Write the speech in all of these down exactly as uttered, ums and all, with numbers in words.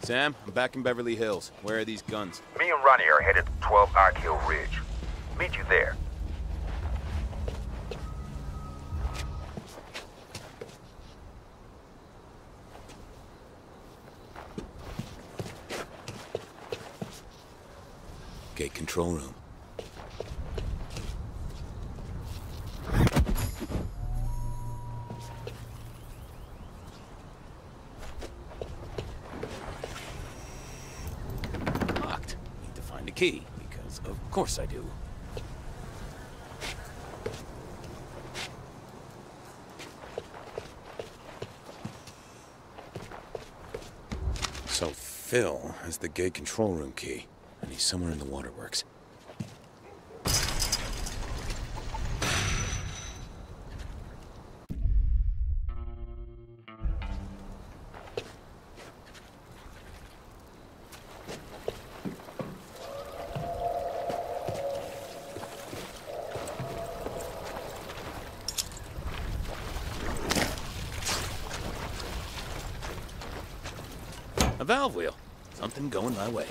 Sam, I'm back in Beverly Hills. Where are these guns? Me and Ronnie are headed to twelve Ark Hill Ridge. Meet you there. Gate control room. Locked. Need to find a key, because of course I do. So Phil has the gate control room key. And he's somewhere in the waterworks. A valve wheel. Something going my way.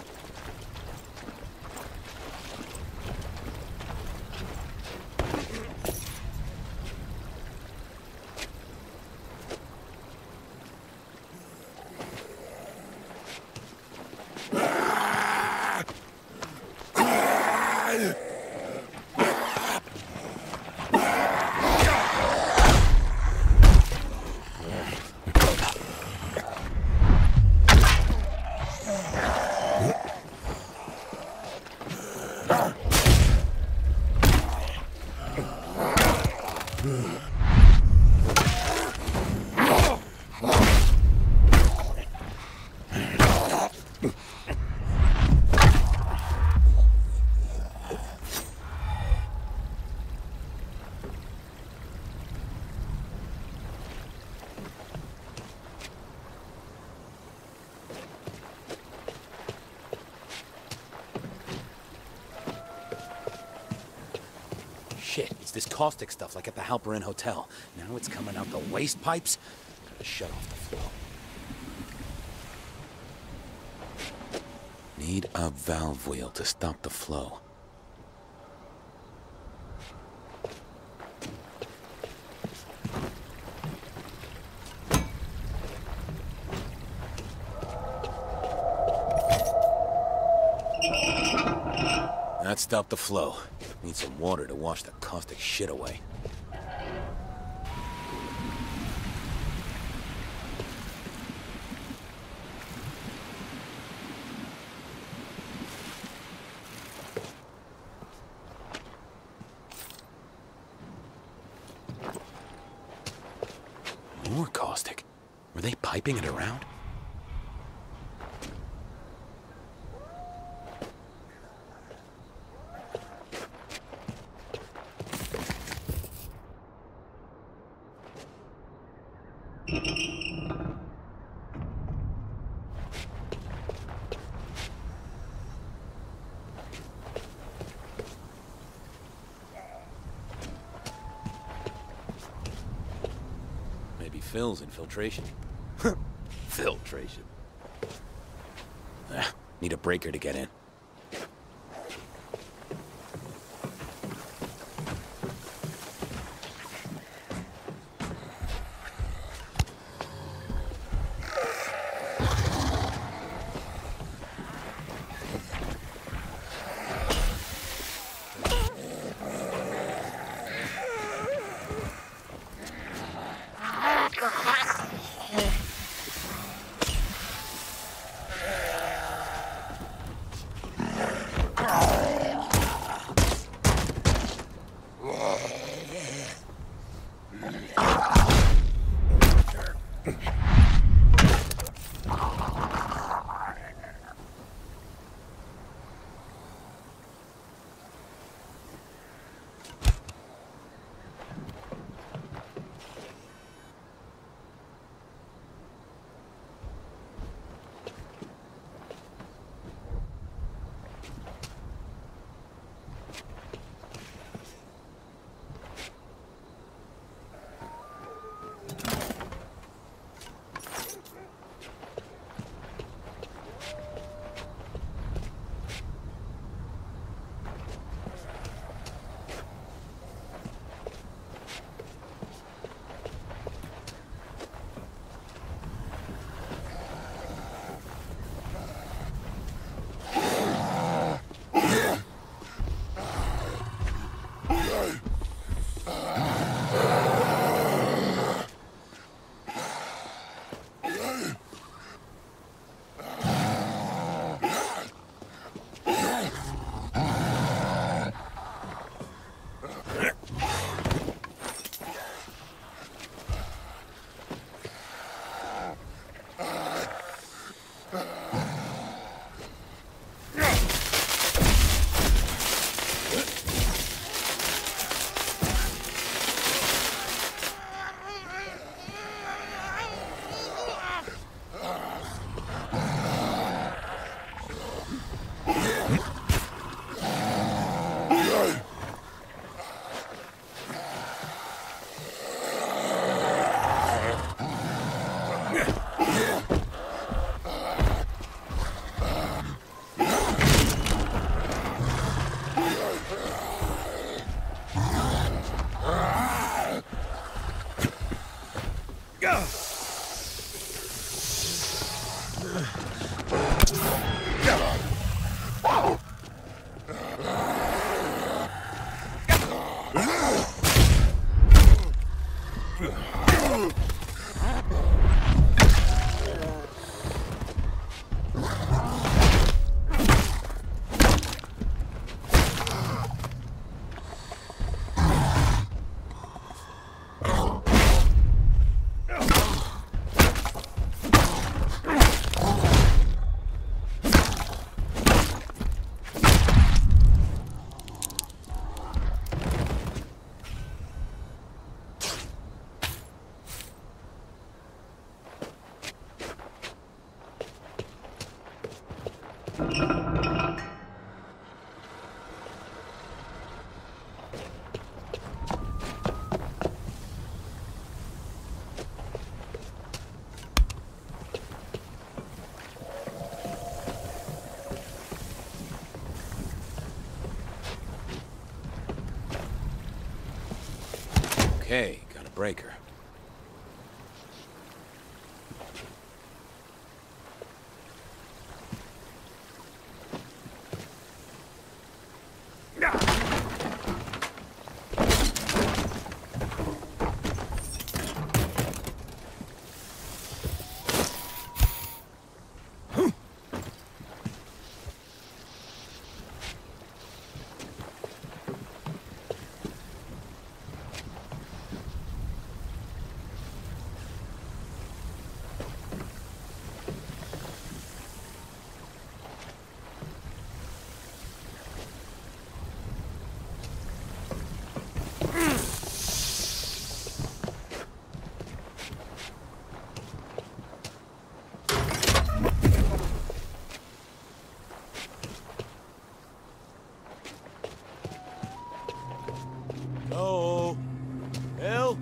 Shit, it's this caustic stuff like at the Halperin Hotel. Now it's coming out the waste pipes. Gotta shut off the flow. Need a valve wheel to stop the flow. That stopped the flow. Need some water to wash the caustic shit away. More caustic. Were they piping it around? Phil's infiltration. Filtration. Ah, need a breaker to get in. Okay, got a breaker. Oh, Bill?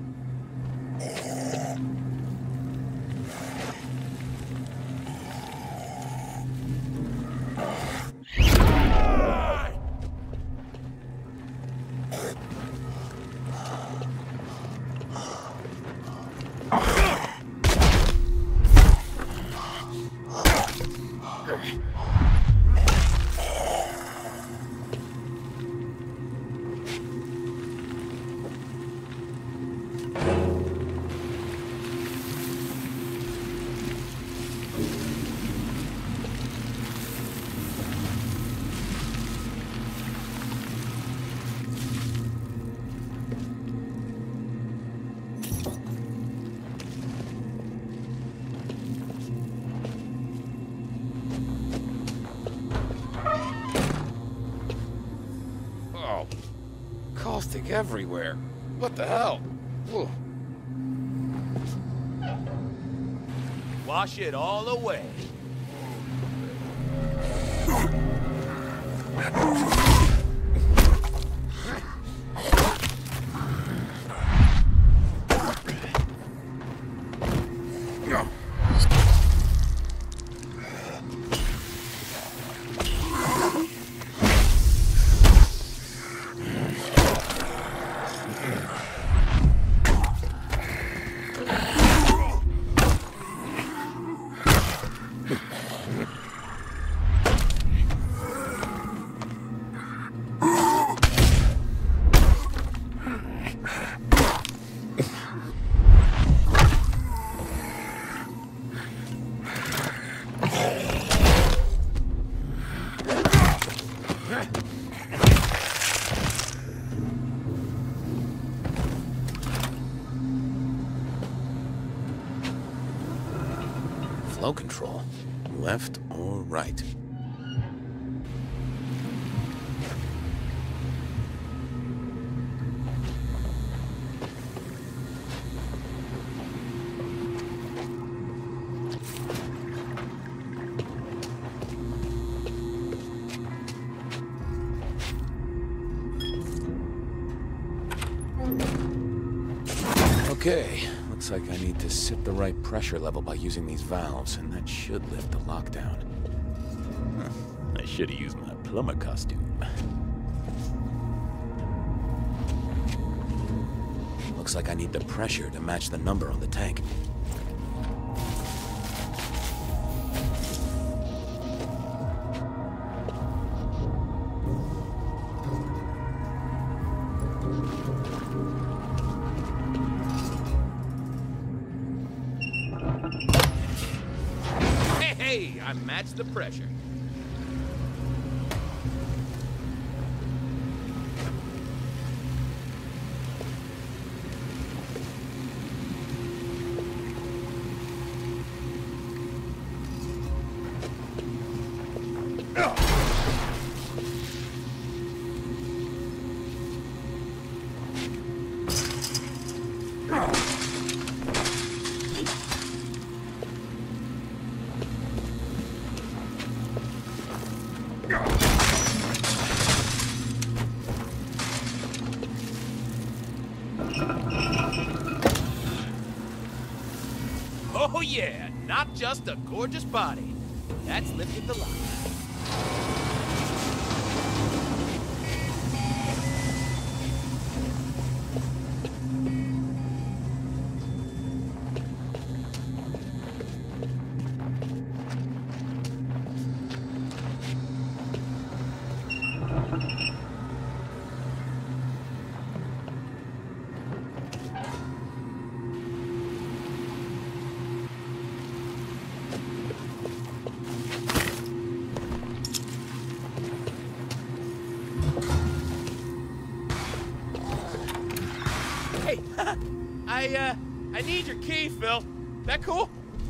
Caustic everywhere. What the hell? Ugh. Wash it all away. Flow control. Left or right? Okay, looks like I need to set the right pressure level by using these valves, and that should lift the lockdown. Huh. I should have used my plumber costume. Looks Looks like I need the pressure to match the number on the tank. Hey, hey! I matched the pressure. Oh yeah, not just a gorgeous body. That's lifted the lock. Hey, I, uh, I need your key, Phil. That cool?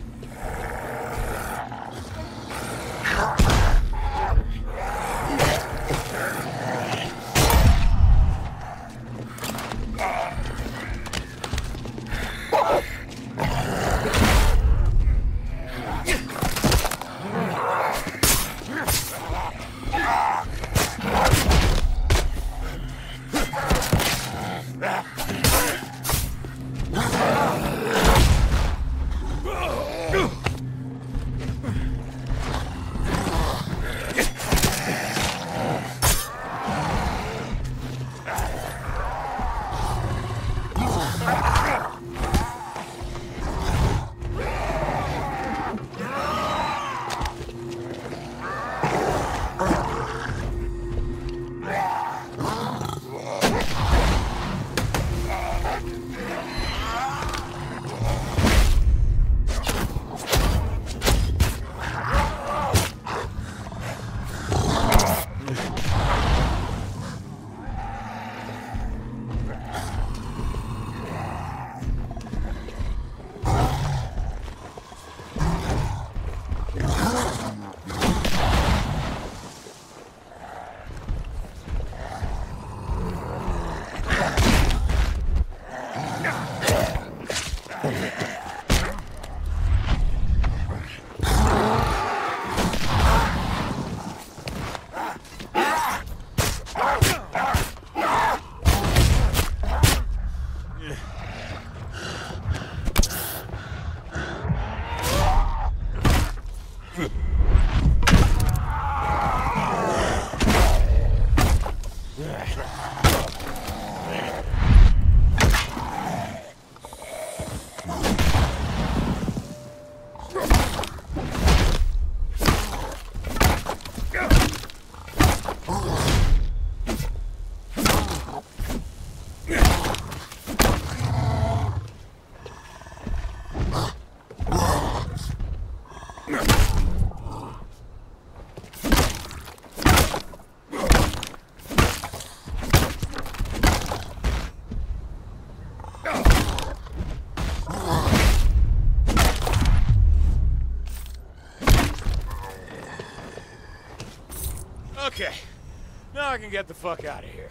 Okay, now I can get the fuck out of here.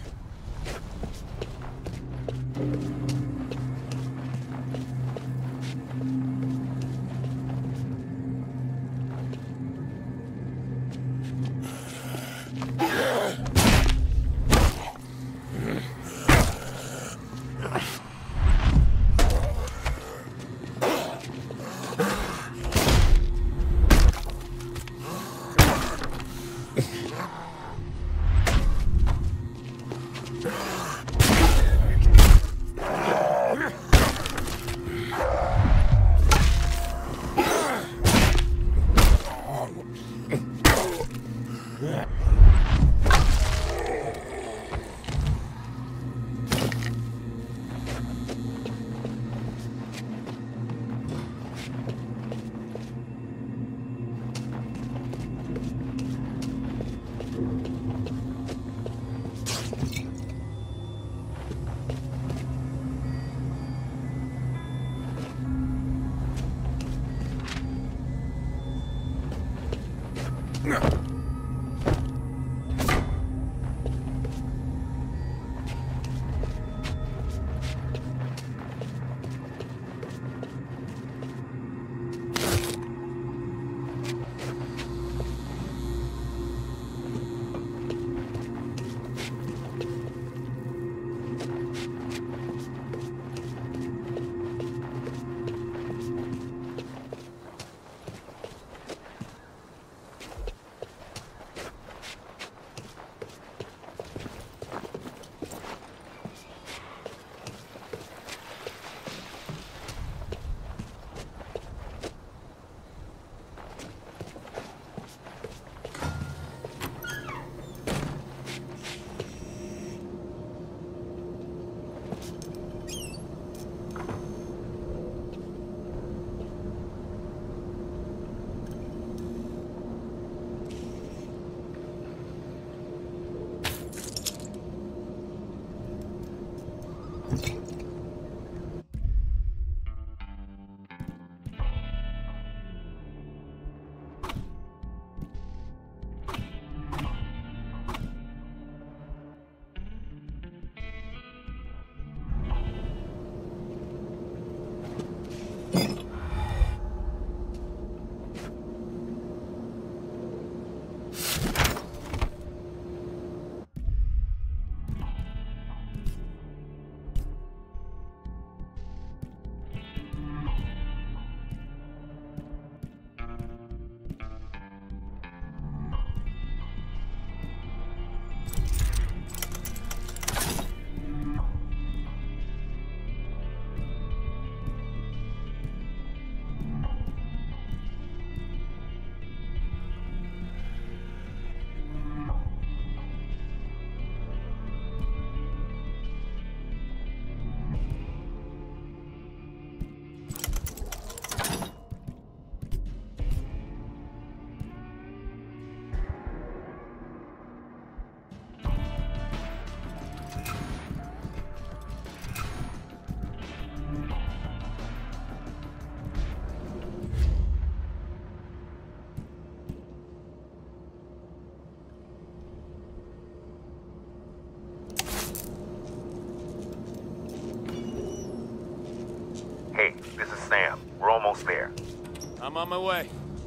Hey, this is Sam. We're almost there. I'm on my way.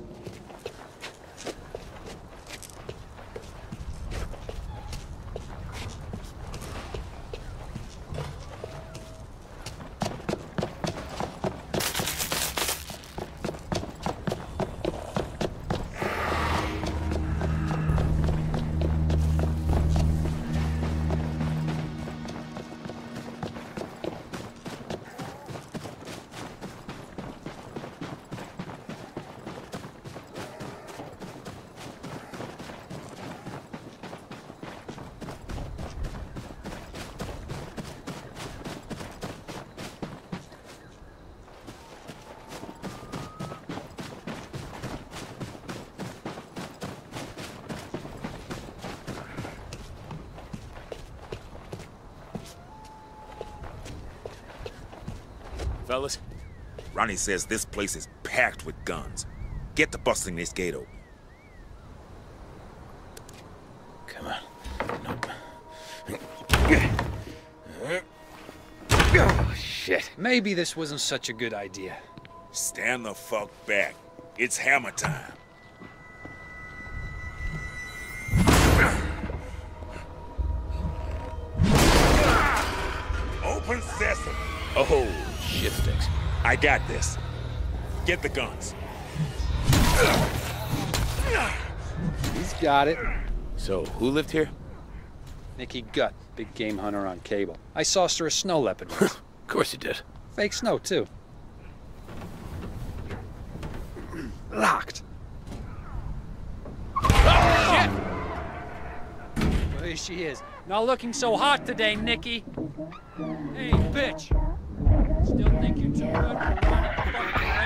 Fellas? Ronnie says this place is packed with guns. Get to busting this gate open. Come on. Nope. Oh, shit. Maybe this wasn't such a good idea. Stand the fuck back. It's hammer time. Open sesame. Oh, shit sticks. I got this. Get the guns. He's got it. So, who lived here? Nicky Gut, big game hunter on cable. I sauced her a snow leopard once. Of course you did. Fake snow, too. Locked. Shit! There she is. Not looking so hot today, Nicky. Hey, bitch. Still think you're too good for running fucking right?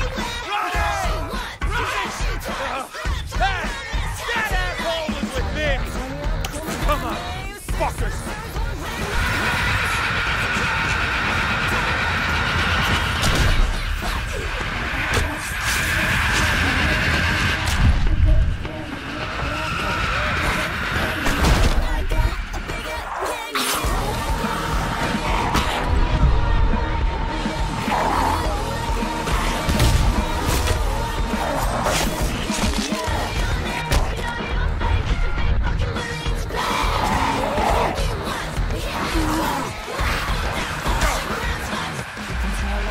That asshole was with me!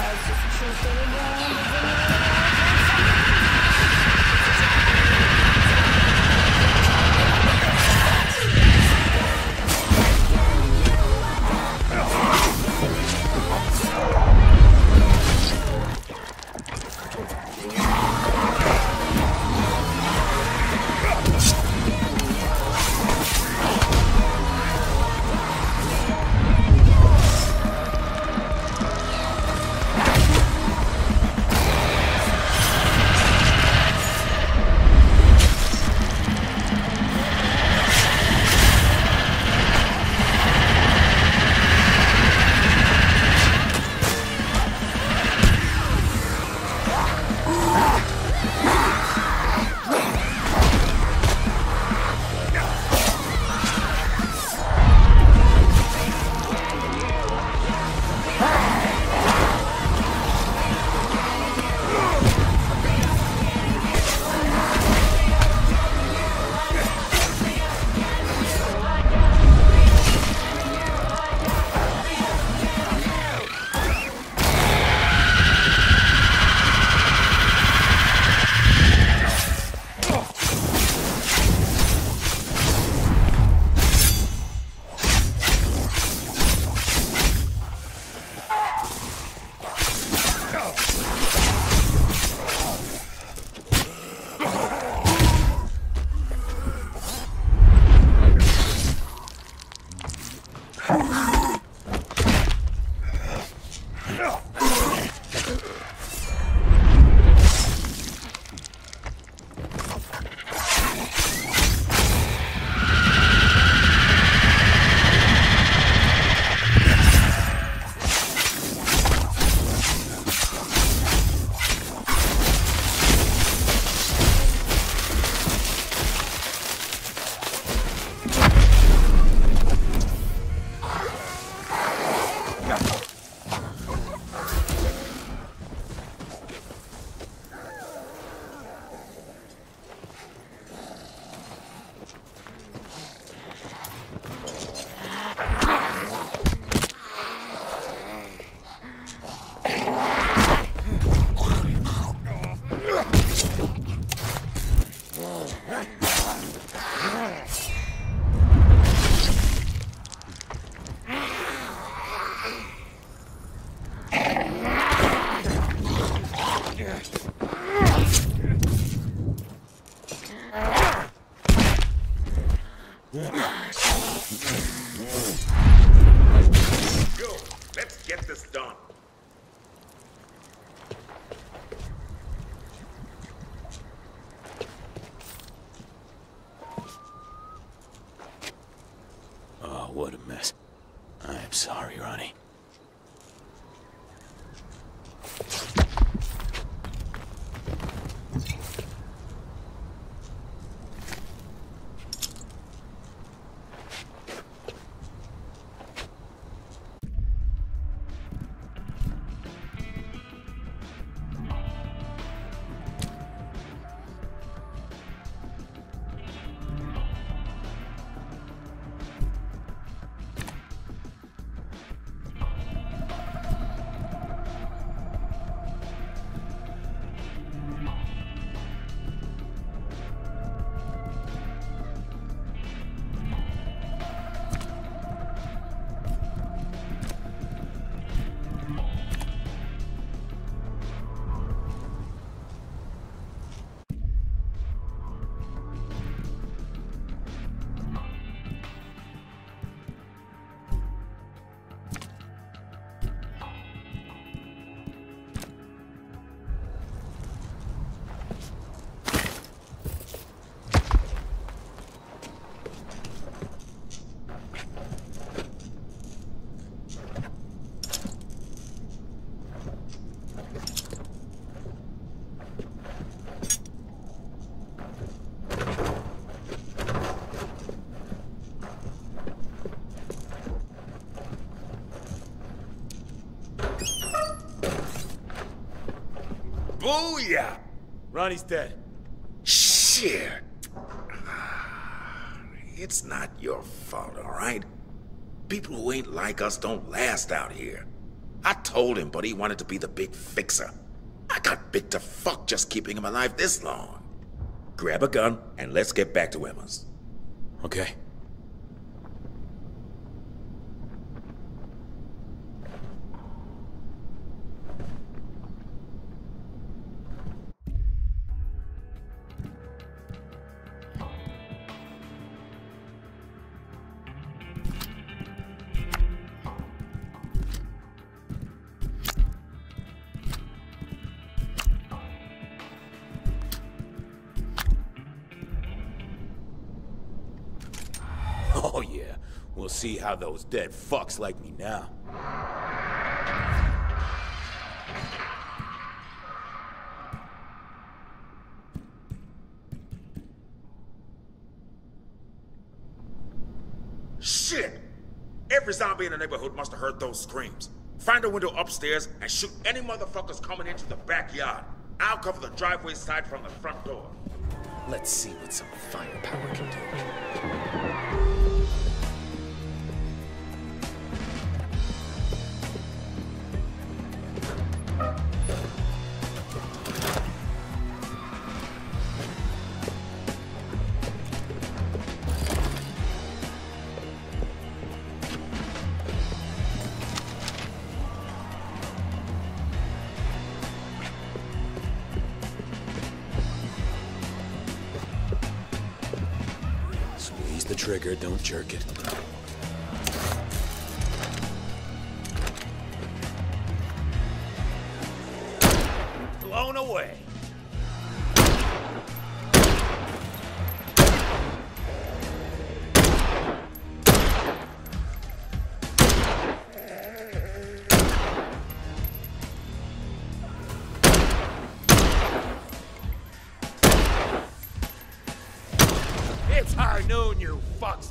Go, let's get this done. Oh, what a mess. I am sorry, Ronnie. Booyah! Ronnie's dead. Shit! It's not your fault, all right? People who ain't like us don't last out here. I told him, but he wanted to be the big fixer. I got bit to fuck just keeping him alive this long. Grab a gun, and let's get back to Emma's. Okay. Oh yeah, we'll see how those dead fucks like me now. Shit! Every zombie in the neighborhood must have heard those screams. Find a window upstairs and shoot any motherfuckers coming into the backyard. I'll cover the driveway side from the front door. Let's see what some firepower can do. The trigger, don't jerk it. Blown away. It's high noon, you fucks.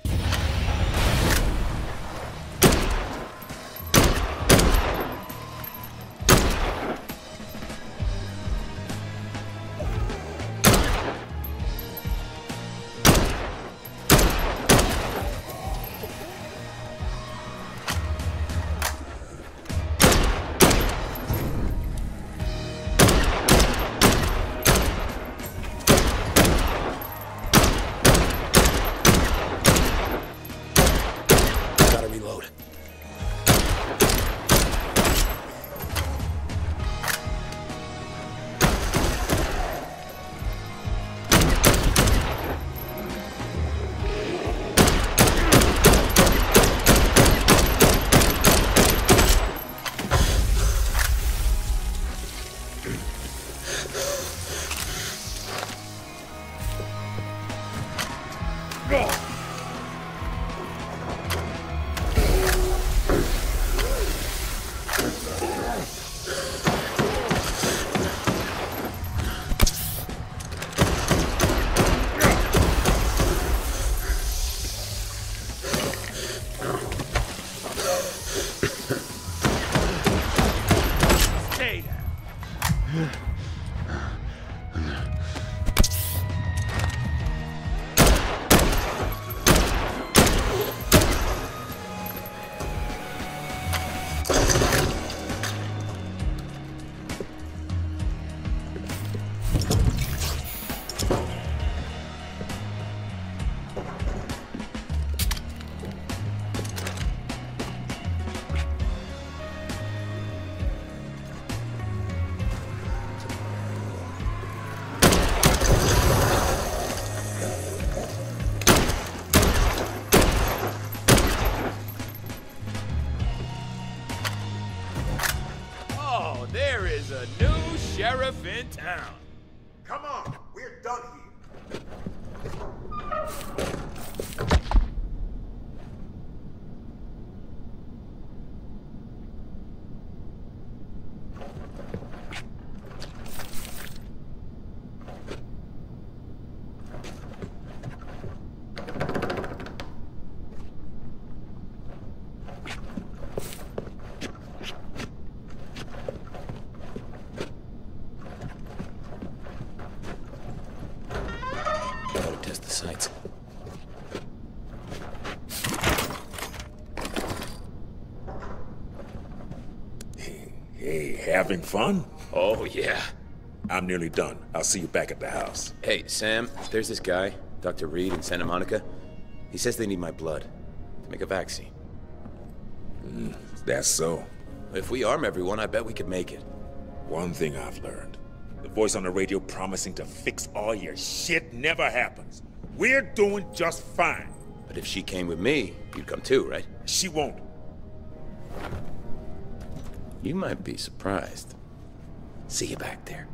There is a new sheriff in town. Come on, we're done here. Sights. Having fun? Oh, yeah. I'm nearly done. I'll see you back at the house. Hey, Sam, there's this guy, Doctor Reed in Santa Monica. He says they need my blood to make a vaccine. Mm, that's so. If we arm everyone, I bet we could make it. One thing I've learned. The voice on the radio promising to fix all your shit never happens. We're doing just fine. But if she came with me, you'd come too, right? She won't. You might be surprised. See you back there.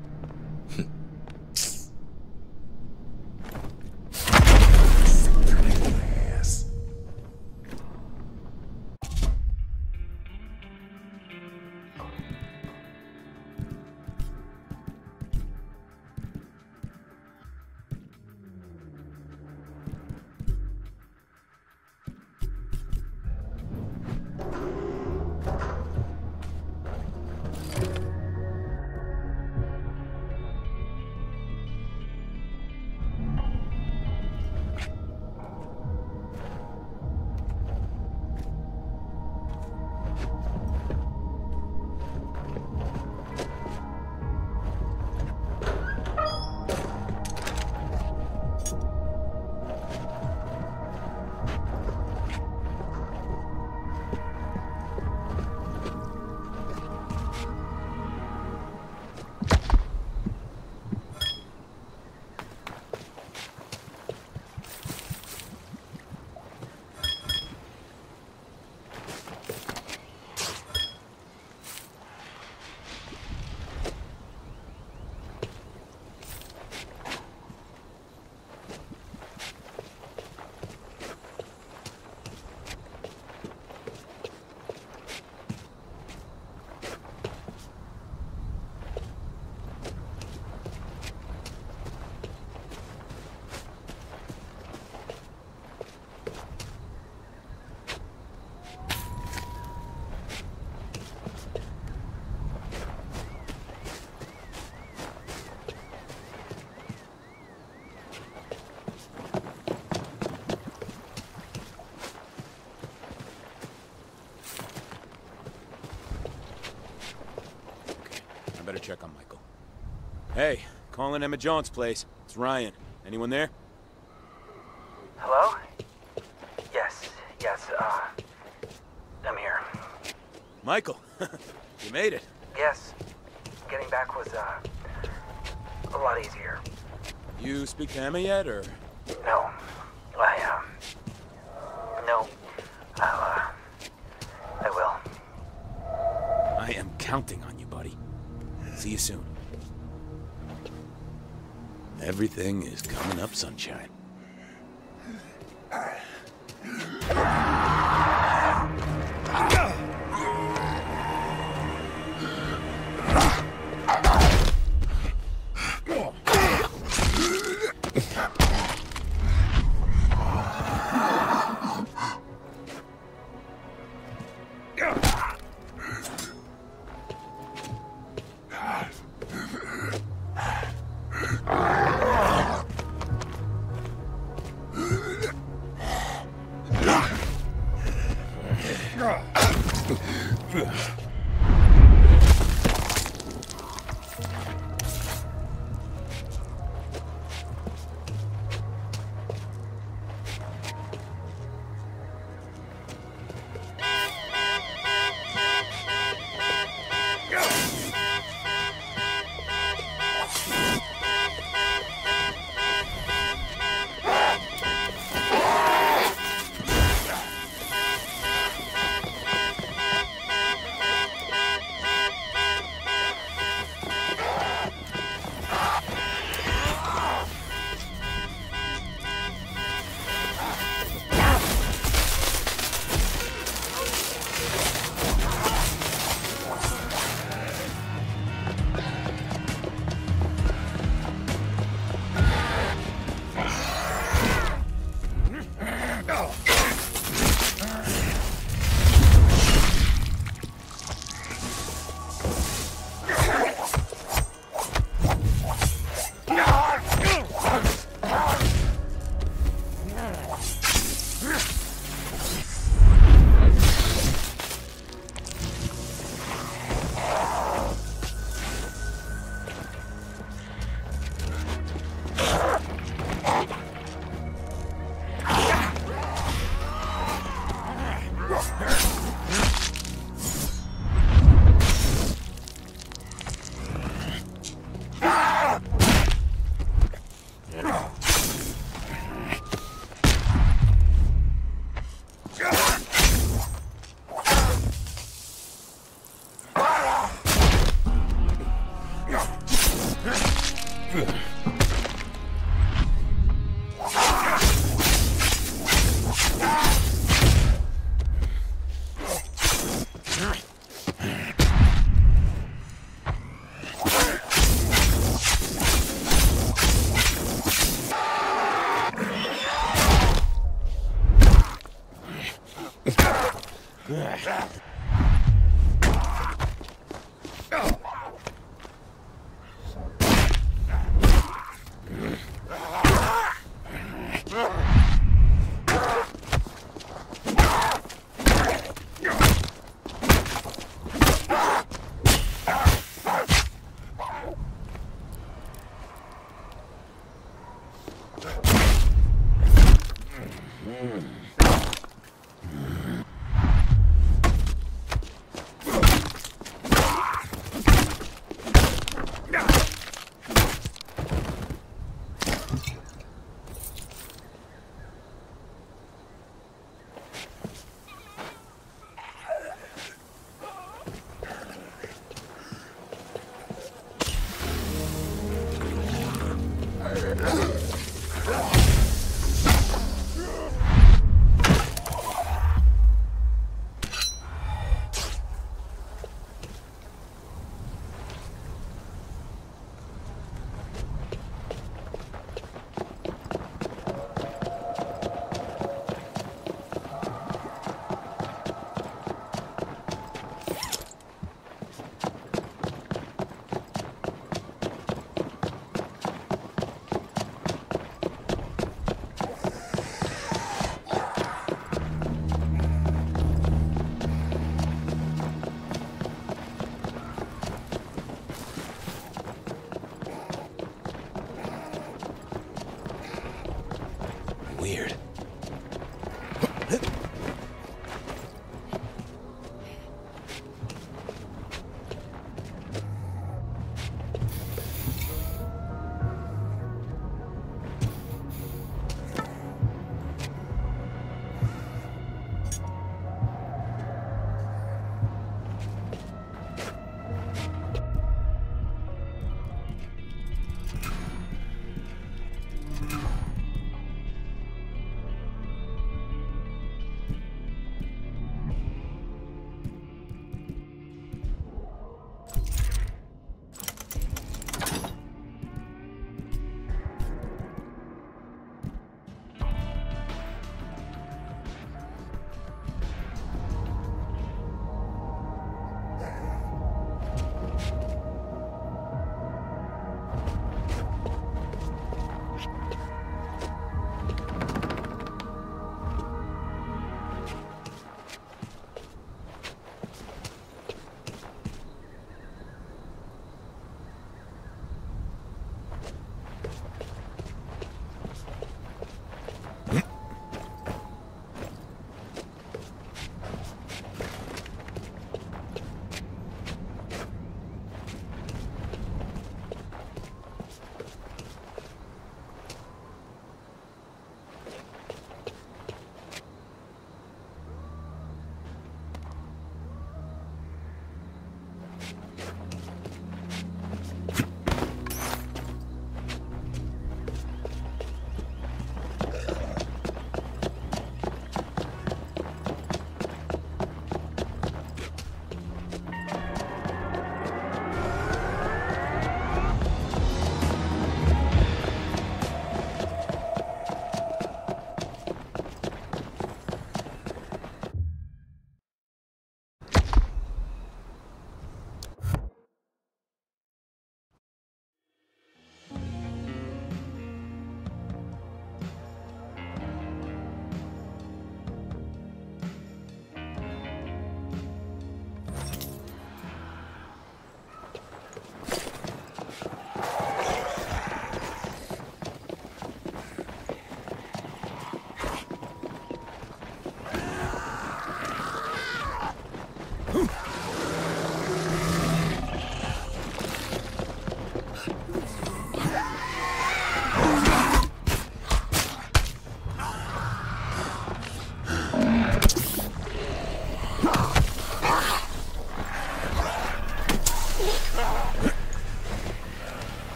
Better check on Michael. Hey, calling Emma Jones' place. It's Ryan. Anyone there? Hello? Yes, yes, uh... I'm here. Michael, you made it. Yes. Getting back was, uh... a lot easier. You speak to Emma yet, or...? No. I, um... No. I'll, uh... I will. I am counting on you, buddy. See you soon. Everything is coming up, sunshine.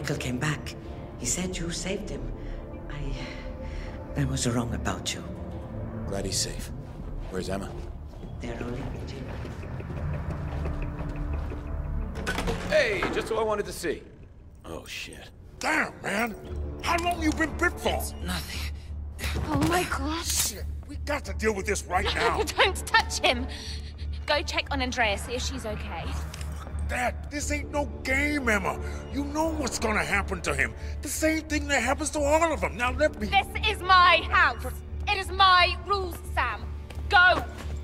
Michael came back. He said you saved him. I... I was wrong about you. Glad he's safe. Where's Emma? They're only meeting. Hey, just who I wanted to see. Oh, shit. Damn, man! How long you been bit for? Nothing. Oh, Michael. Shit, we got to deal with this right now. Don't touch him. Go check on Andrea, see if she's okay. Dad, this ain't no game, Emma. You know what's gonna happen to him. The same thing that happens to all of them. Now let me... This is my house. It is my rules, Sam. Go!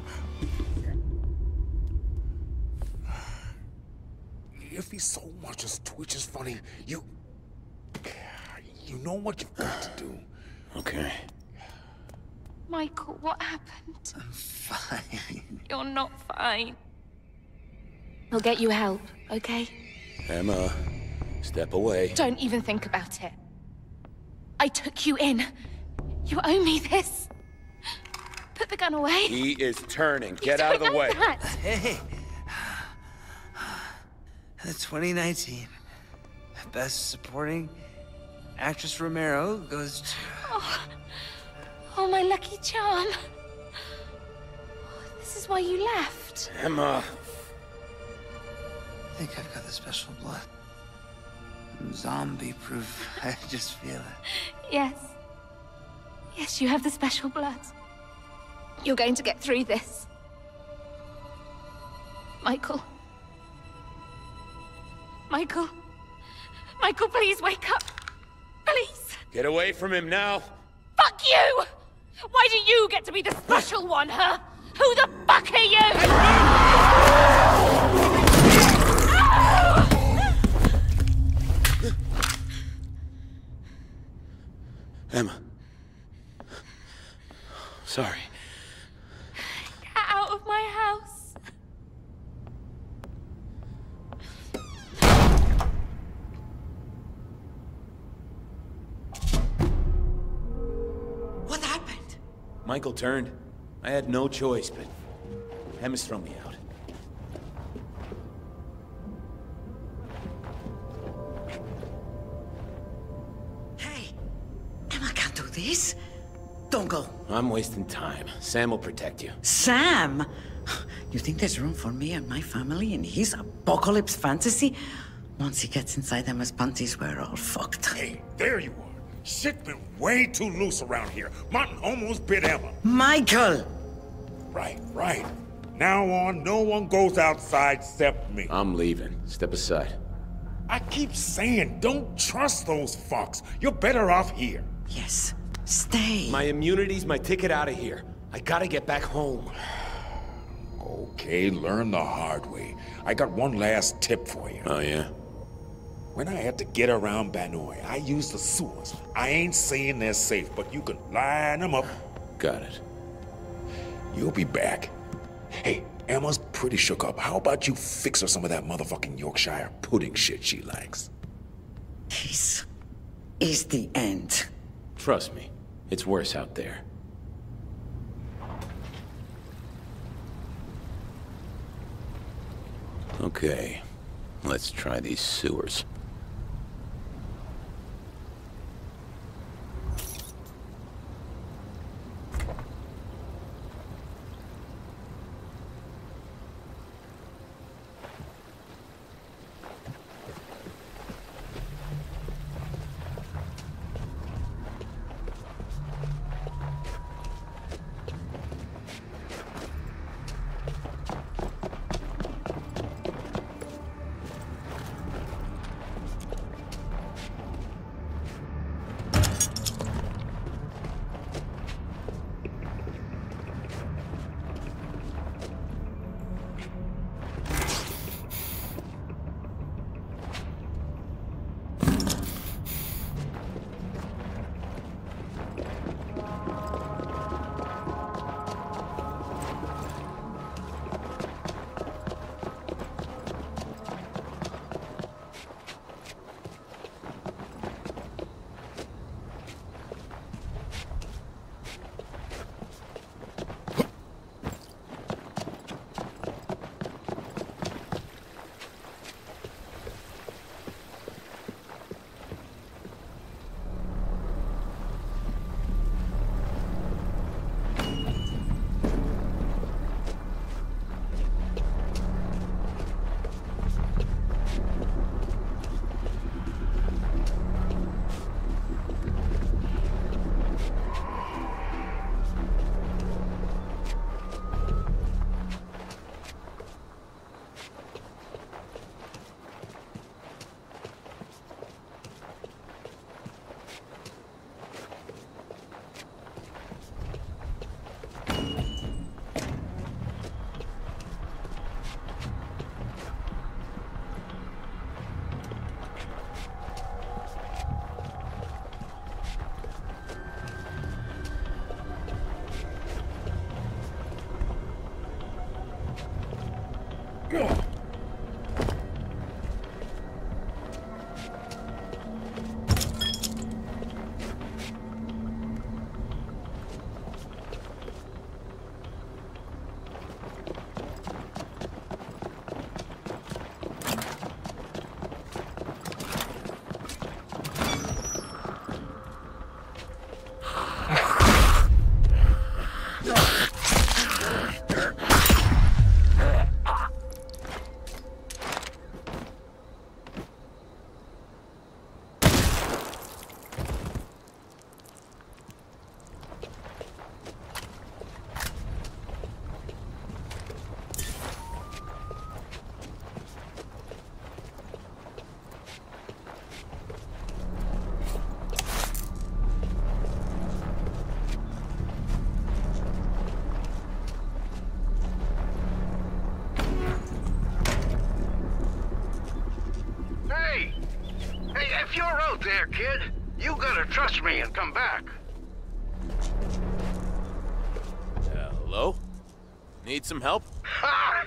If he so much as twitches funny, you... You know what you've got to do. Okay. Michael, what happened? I'm fine. You're not fine. I'll get you help, okay? Emma, step away. Don't even think about it. I took you in. You owe me this. Put the gun away. He is turning. Get You out of don't the know way. that. Hey. The twenty nineteen Best Supporting Actress Romero goes to... Oh, oh my lucky charm. This is why you left. Emma. I think I've got the special blood. I'm zombie-proof. I just feel it. Yes. Yes, you have the special blood. You're going to get through this. Michael. Michael. Michael, please wake up. Please. Get away from him now. Fuck you! Why do you get to be the special one, huh? Who the fuck are you? Emma. Sorry. Get out of my house. What happened? Michael turned. I had no choice, but Emma's thrown me out. Hey, Emma can't do this. Don't go. I'm wasting time. Sam will protect you. Sam! You think there's room for me and my family in his apocalypse fantasy? Once he gets inside Emma's panties, we're all fucked. Hey, there you are. Shit been way too loose around here. Martin almost bit Emma. Michael! Right, right. Now on, no one goes outside except me. I'm leaving. Step aside. I keep saying, don't trust those fucks. You're better off here. Yes, stay. My immunity's my ticket out of here. I gotta get back home. Okay, learn the hard way. I got one last tip for you. Oh, yeah? When I had to get around Banoi, I used the sewers. I ain't saying they're safe, but you can line them up. Got it. You'll be back. Hey, Emma's pretty shook up. How about you fix her some of that motherfucking Yorkshire pudding shit she likes? This is the end. Trust me, it's worse out there. Okay, let's try these sewers. If you're out there, kid, you gotta trust me and come back. Hello? Need some help? Ha!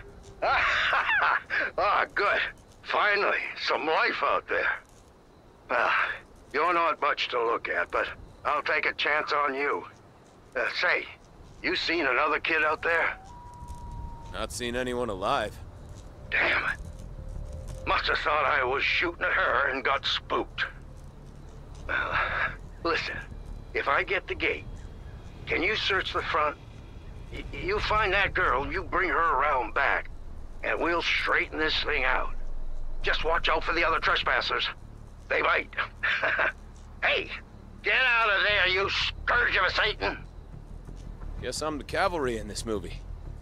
Ah, good. Finally, some life out there. Well, you're not much to look at, but I'll take a chance on you. Uh, say, you seen another kid out there? Not seen anyone alive. Damn it. Must have thought I was shooting at her and got spooked. Well, listen, if I get the gate, can you search the front? Y you find that girl, you bring her around back, and we'll straighten this thing out. Just watch out for the other trespassers. They might. Hey, get out of there, you scourge of a Satan! Guess I'm the cavalry in this movie.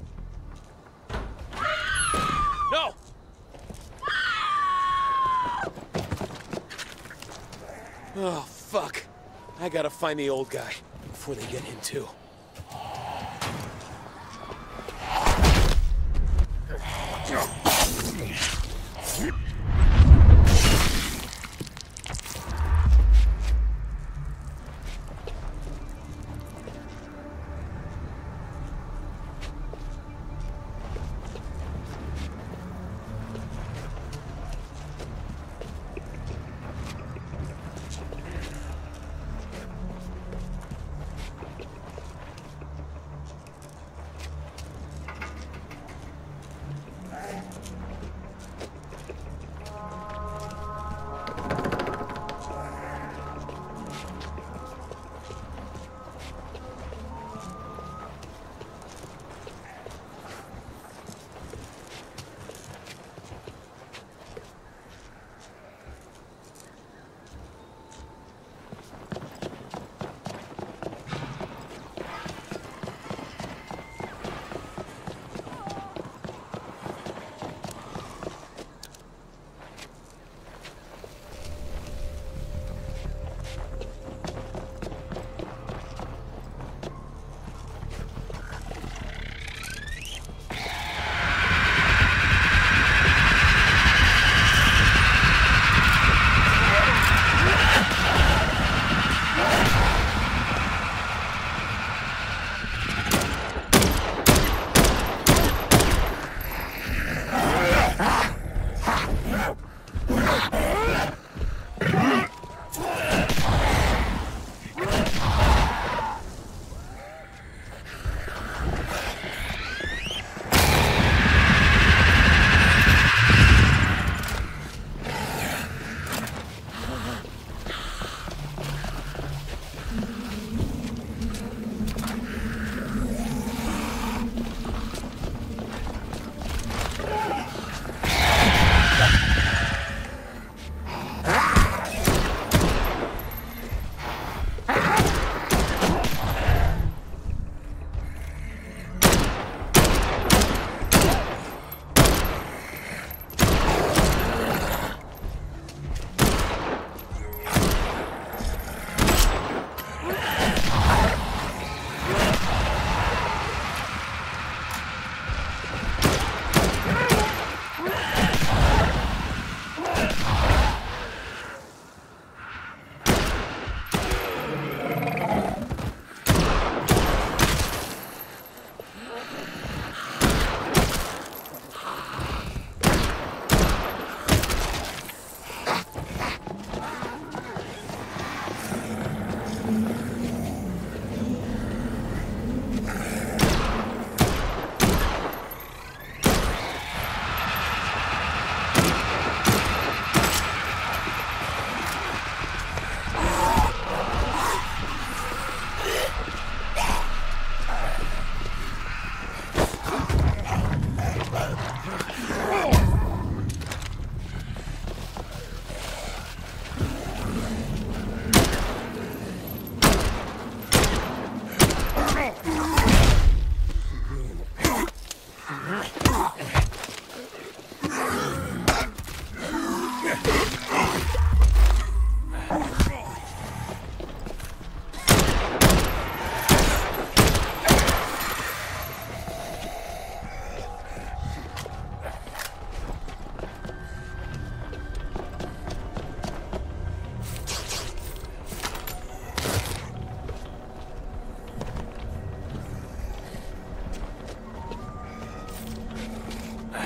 No! Oh, fuck. I gotta find the old guy before they get in, too.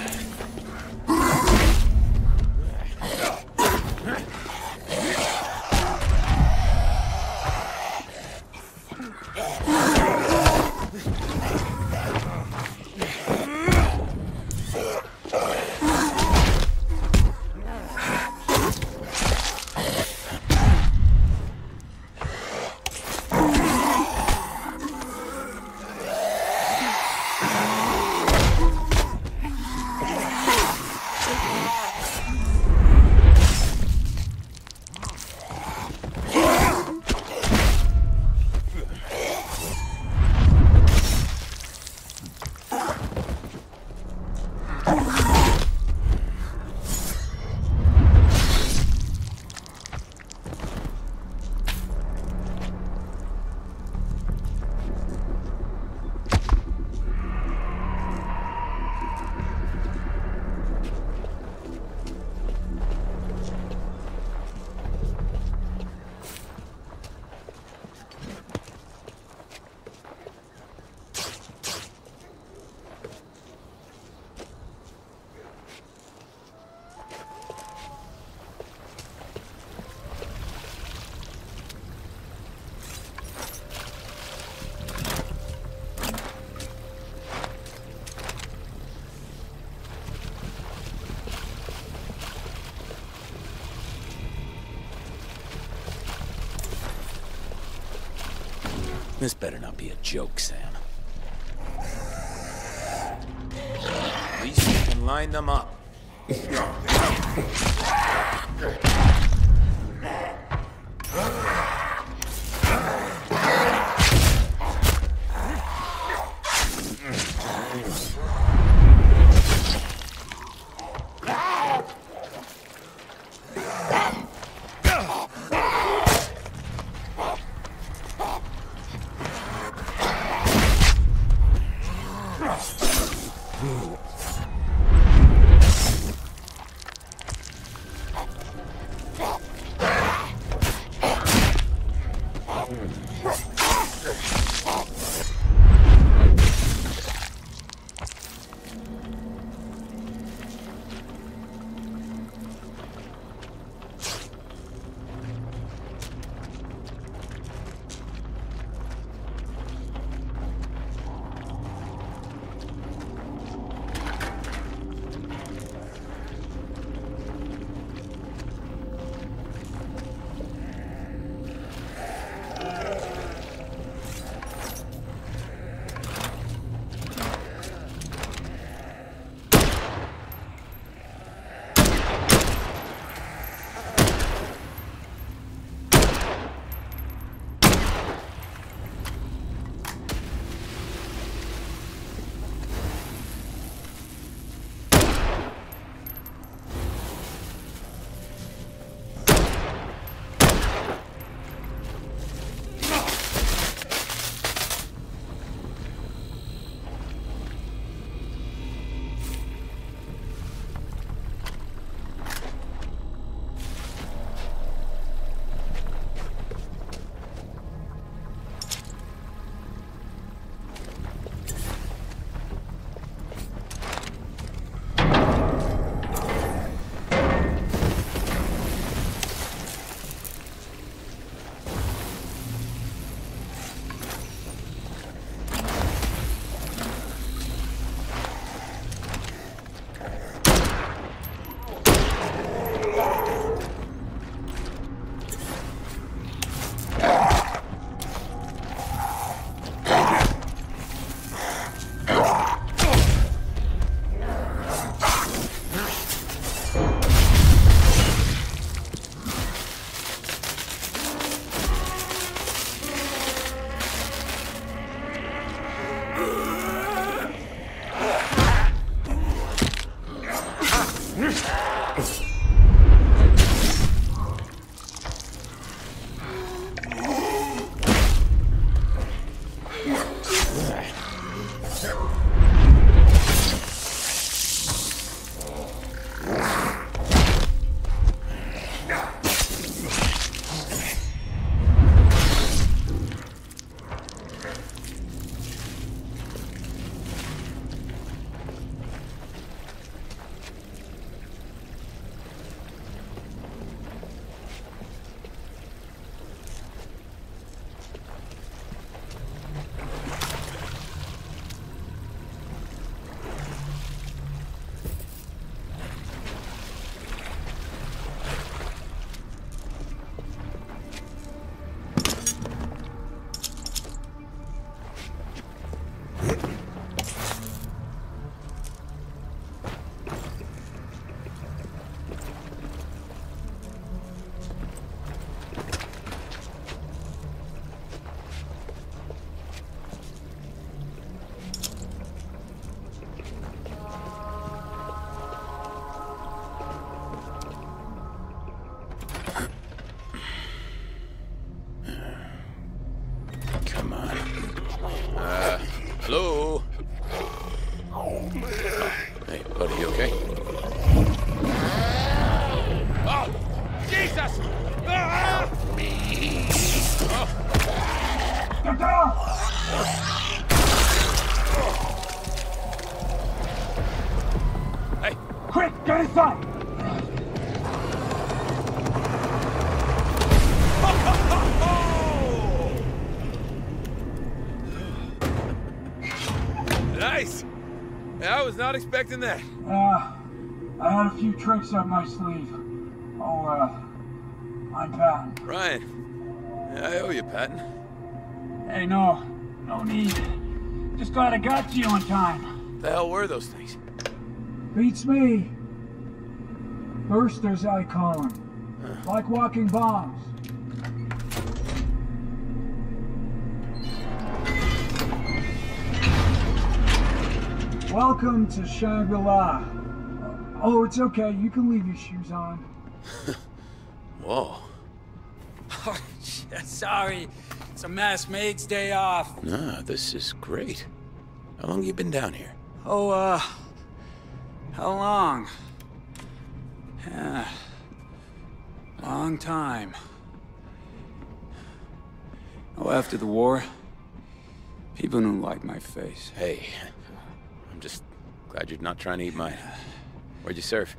This better not be a joke, Sam. At least you can line them up. Hey, buddy, you okay? Oh, Jesus! Ah! Get down! Hey! Quick, get inside! Nice! I was not expecting that. Uh, I had a few tricks up my sleeve. Oh, uh, I'm Patton. Ryan, I owe you, Patton. Hey, no, no need. Just glad I got to you on time. The hell were those things? Beats me. Bursters, I call them. Huh. Like walking bombs. Welcome to Shangri-La. Oh, it's okay. You can leave your shoes on. Whoa. Oh, sorry. It's a masked maid's day off. Nah, this is great. How long you been down here? Oh, uh... how long? Yeah... long time. Oh, after the war, people didn't like my face. Hey, I'm just glad you're not trying to eat mine. Where'd you surf?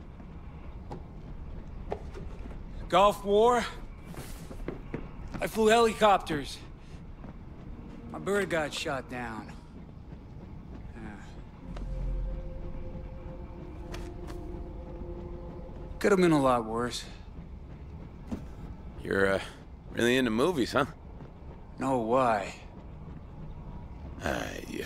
Gulf War? I flew helicopters. My bird got shot down. Yeah. Could have been a lot worse. You're, uh, really into movies, huh? No, why? Uh, yeah.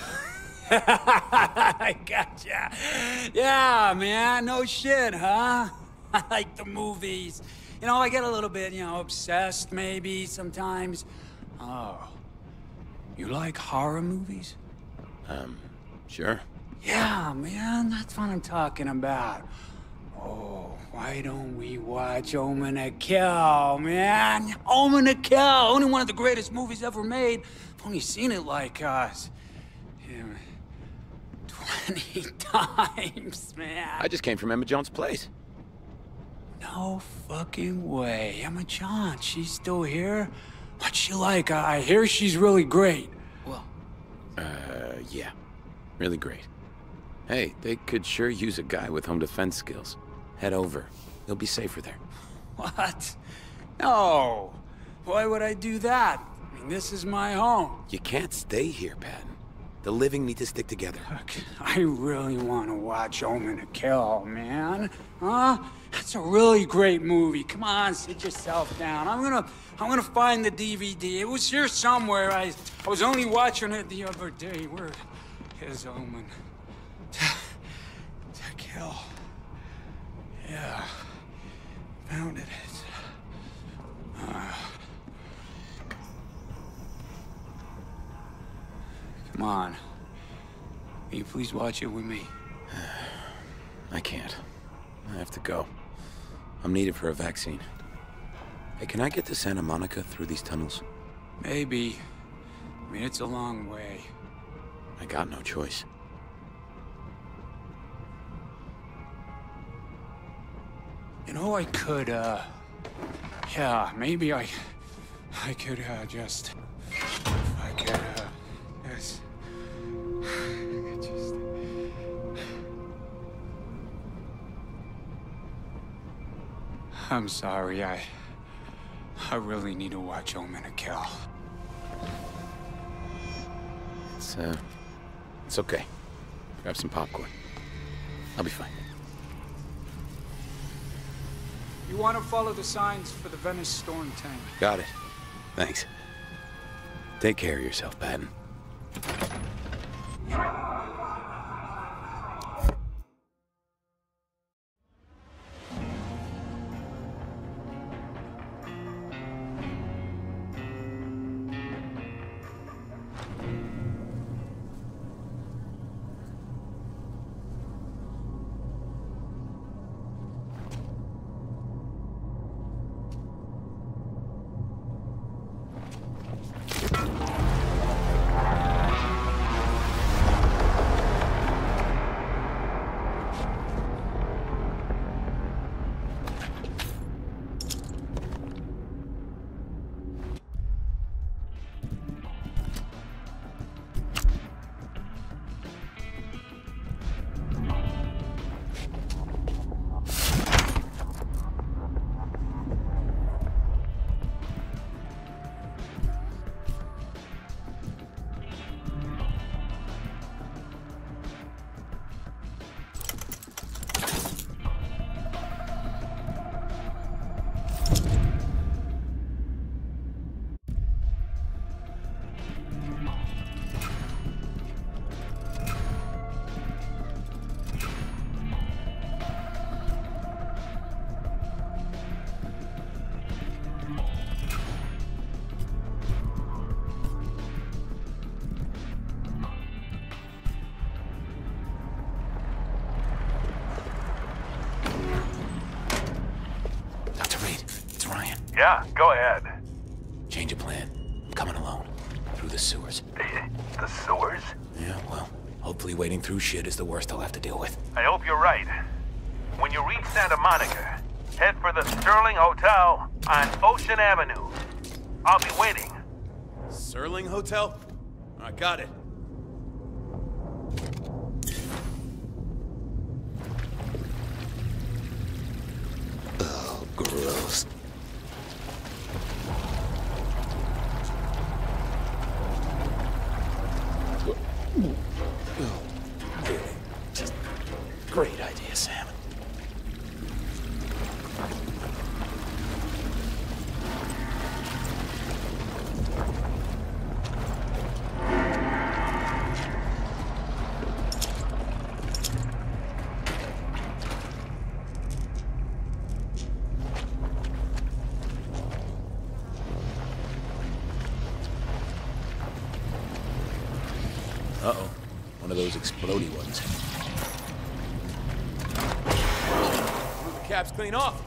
I gotcha. Yeah, man, no shit, huh? I like the movies. You know, I get a little bit, you know, obsessed maybe sometimes. Oh. You like horror movies? Um, sure. Yeah, man, that's what I'm talking about. Oh, why don't we watch Omen to Kill, man? Omen to Kill, only one of the greatest movies ever made. I've only seen it like, uh, yeah, twenty times, man. I just came from Emma Jones' place. No fucking way. Emma John, she's still here? What's she like? I hear she's really great. Well, uh, yeah. Really great. Hey, they could sure use a guy with home defense skills. Head over. You'll be safer there. What? No. Why would I do that? I mean, this is my home. You can't stay here, Patton. The living need to stick together. Look, I really want to watch Omen to Kill, man. Huh? That's a really great movie. Come on, sit yourself down. I'm gonna, I'm gonna find the D V D. It was here somewhere. I, I was only watching it the other day. Where is Omen to, to Kill? Yeah, found it. Uh, come on. Will you please watch it with me? I can't. I have to go. I'm needed for a vaccine. Hey, can I get to Santa Monica through these tunnels? Maybe. I mean, it's a long way. I got no choice. You know, I could, uh... yeah, maybe I... I could, uh, just... I could, uh... Yes... I just... I'm sorry, I... I really need to watch Omen to Kill. It's, uh... It's okay. Grab some popcorn. I'll be fine. You want to follow the signs for the Venice storm tank. Got it. Thanks. Take care of yourself, Patton. Yeah, go ahead. Change of plan. I'm coming alone. Through the sewers. The sewers? Yeah, well, hopefully wading through shit is the worst I'll have to deal with. I hope you're right. When you reach Santa Monica, head for the Sterling Hotel on Ocean Avenue. I'll be waiting. Sterling Hotel? I got it. Oh, gross. Oh, really? Just great idea, Sam. Uh-oh. One of those explodey ones. The cap's clean off.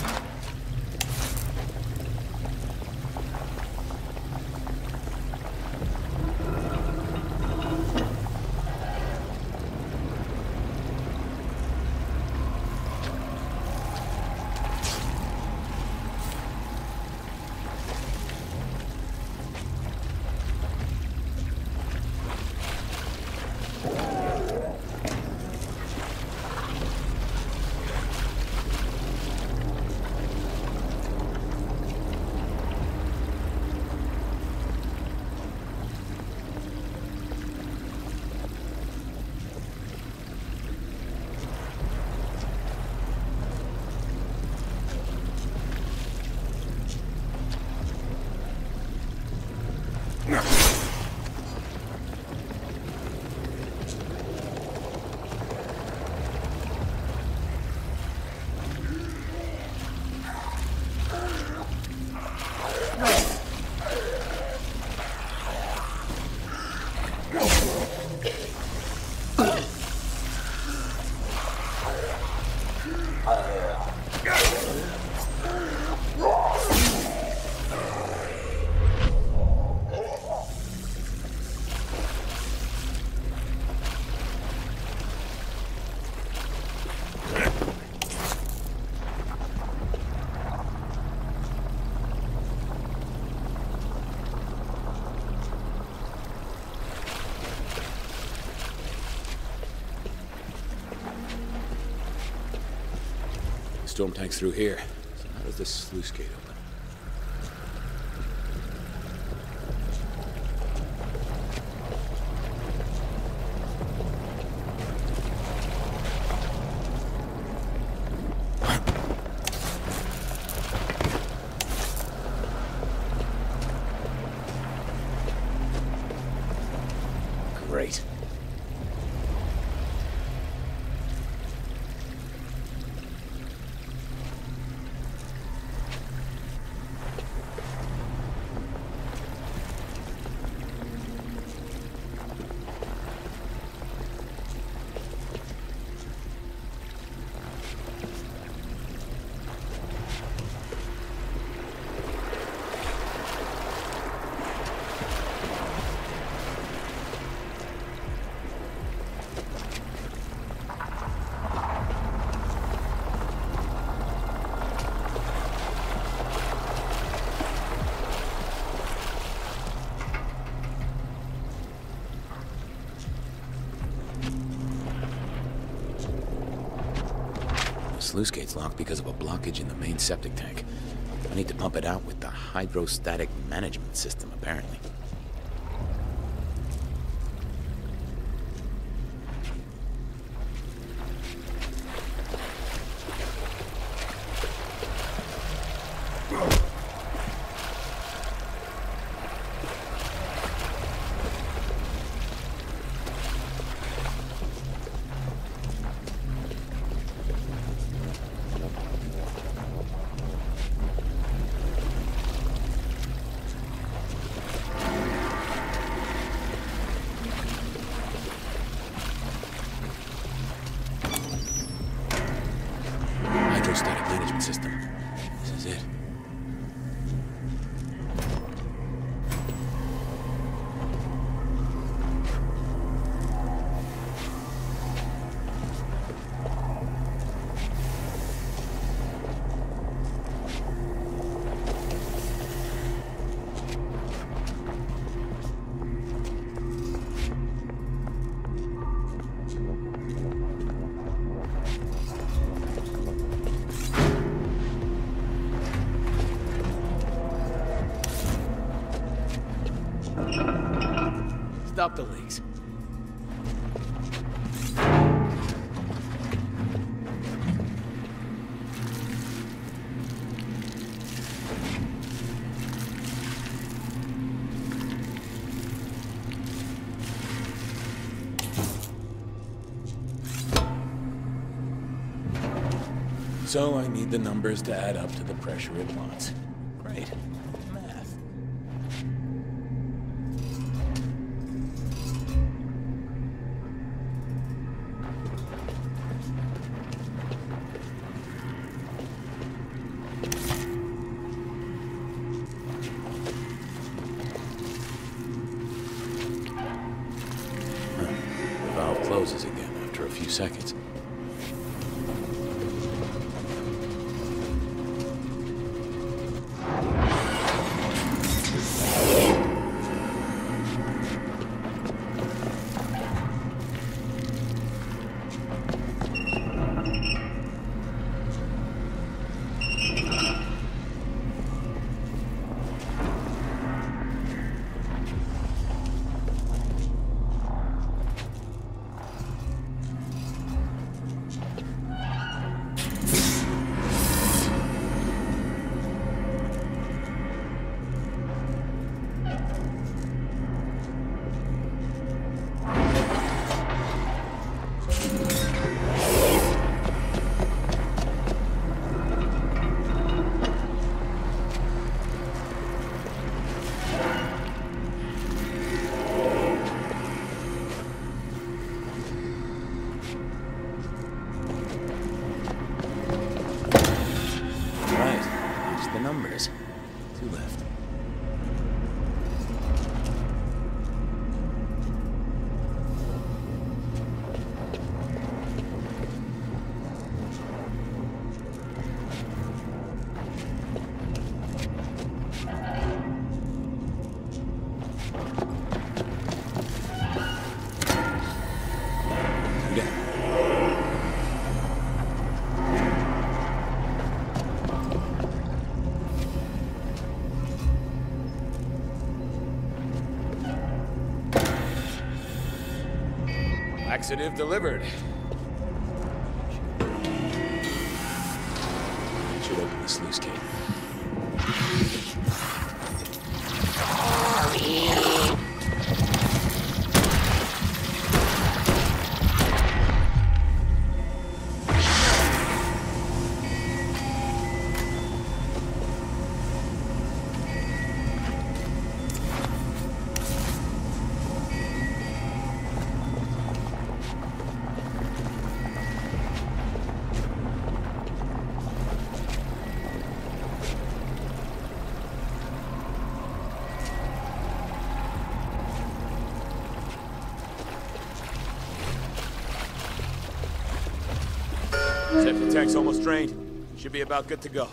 Storm tank's through here. So how does this sluice gate open? Great. The sluice gate's locked because of a blockage in the main septic tank. I need to pump it out with the hydrostatic management system, apparently. Hydrostatic management system. This is it. stop the leaks. So I need the numbers to add up to the pressure it wants. Great. Math. Huh. The valve closes again after a few seconds. Numbers. Two left. Two down. Laxative delivered. Should open the sluice gate. Septic tank's almost drained. Should be about good to go.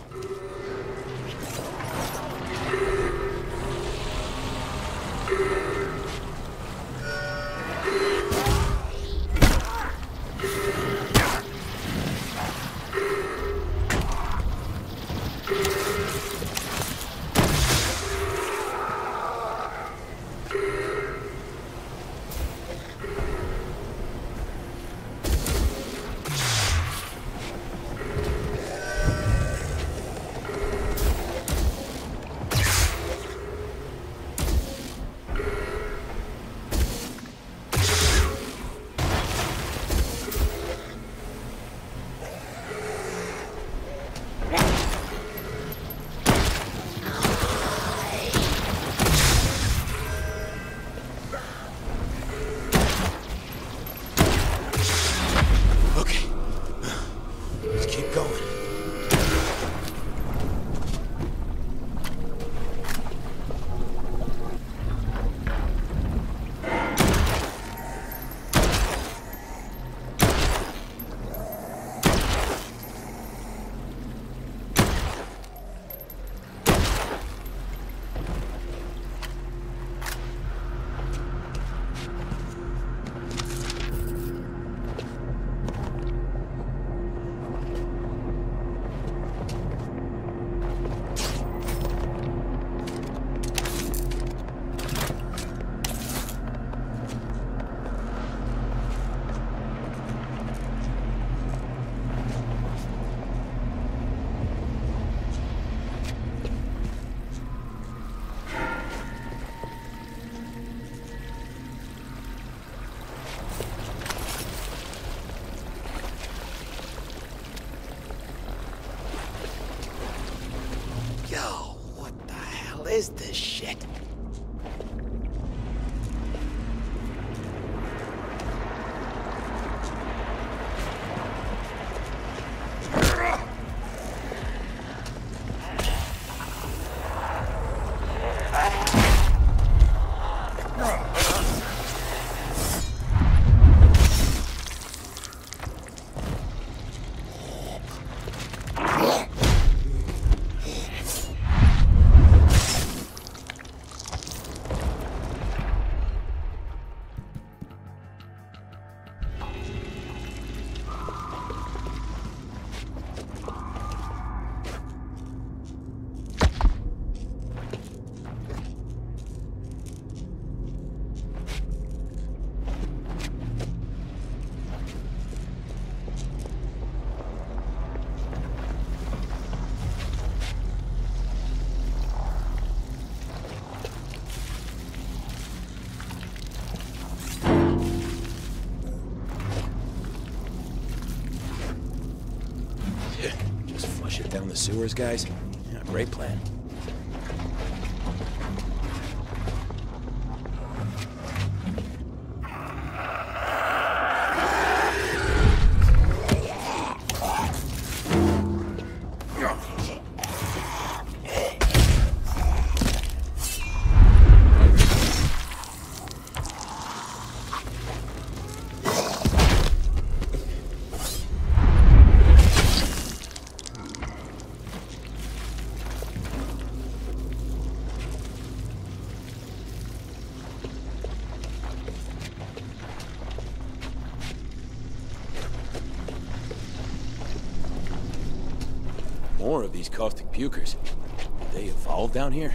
is this shit? Down the sewers, guys? Yeah, great plan. More of these caustic pukers. Did they evolve down here?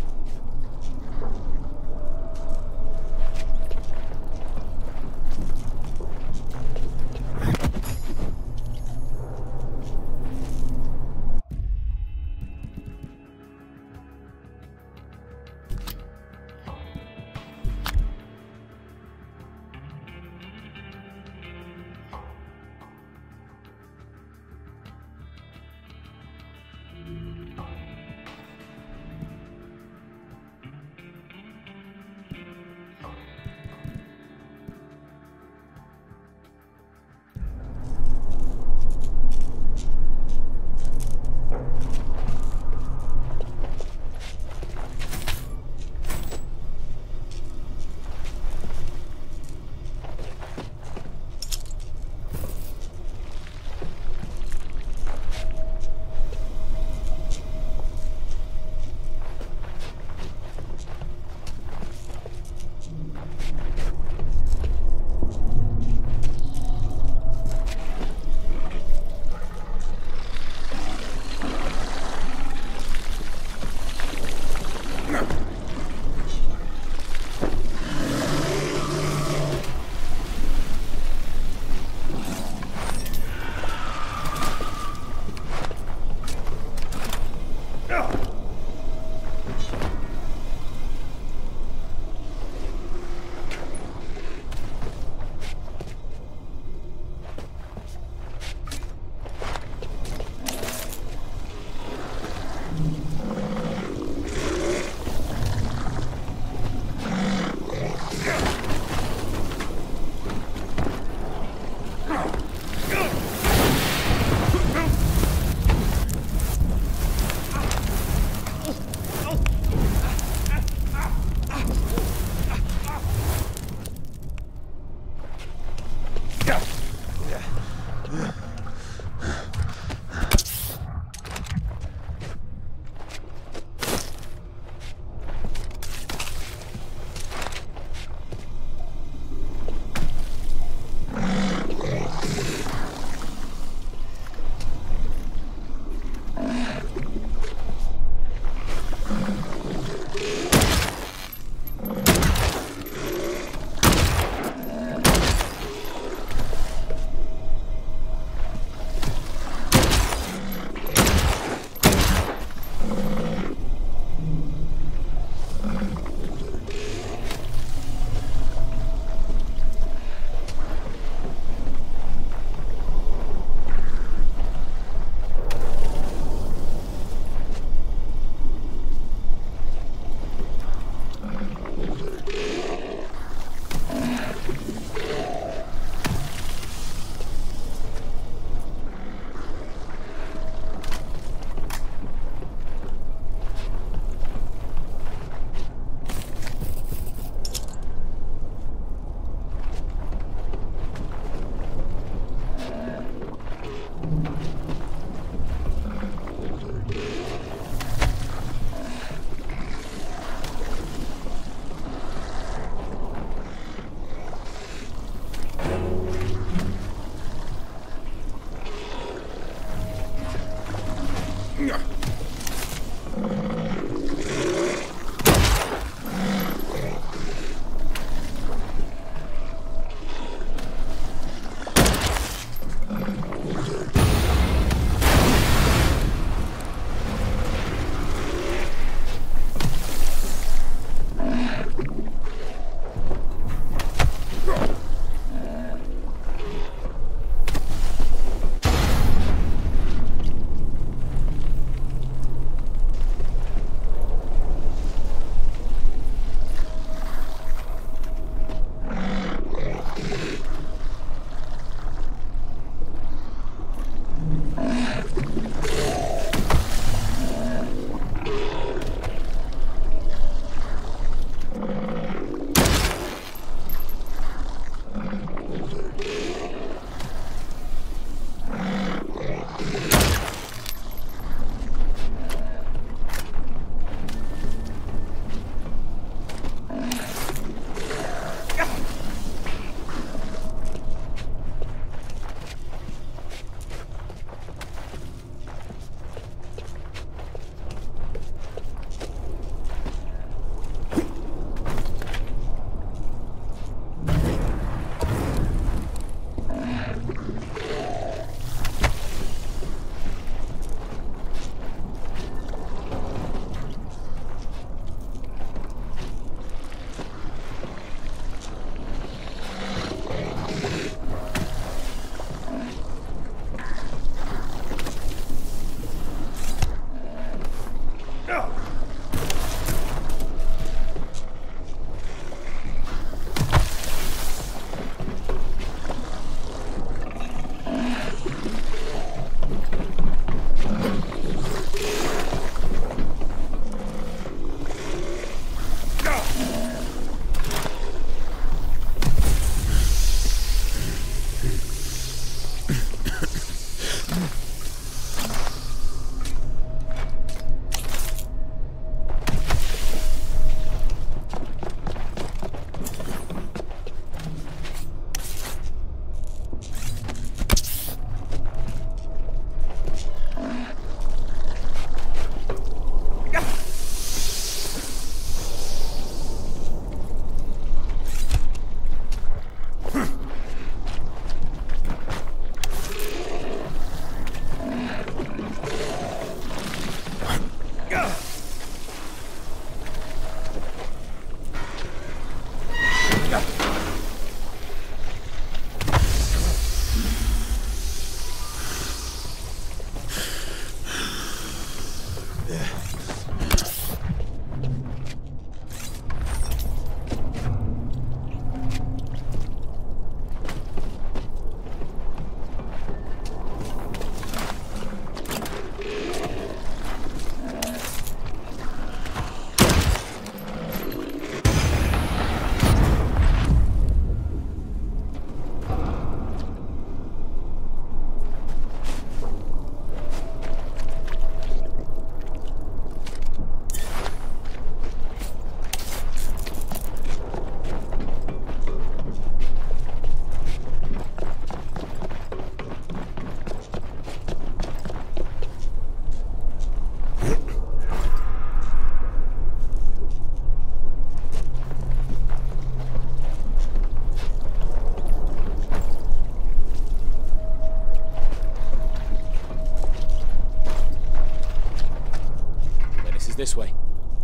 This way.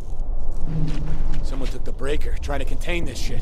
Someone took the breaker, trying to contain this shit.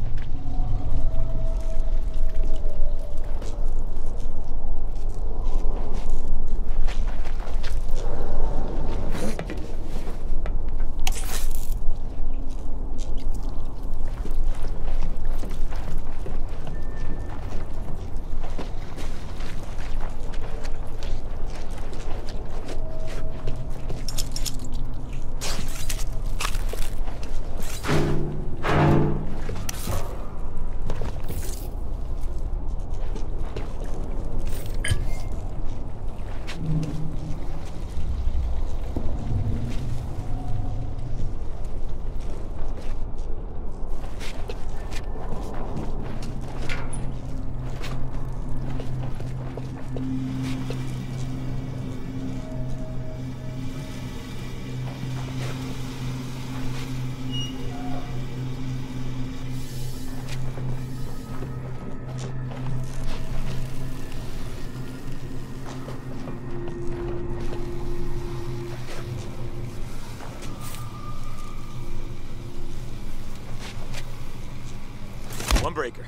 One breaker.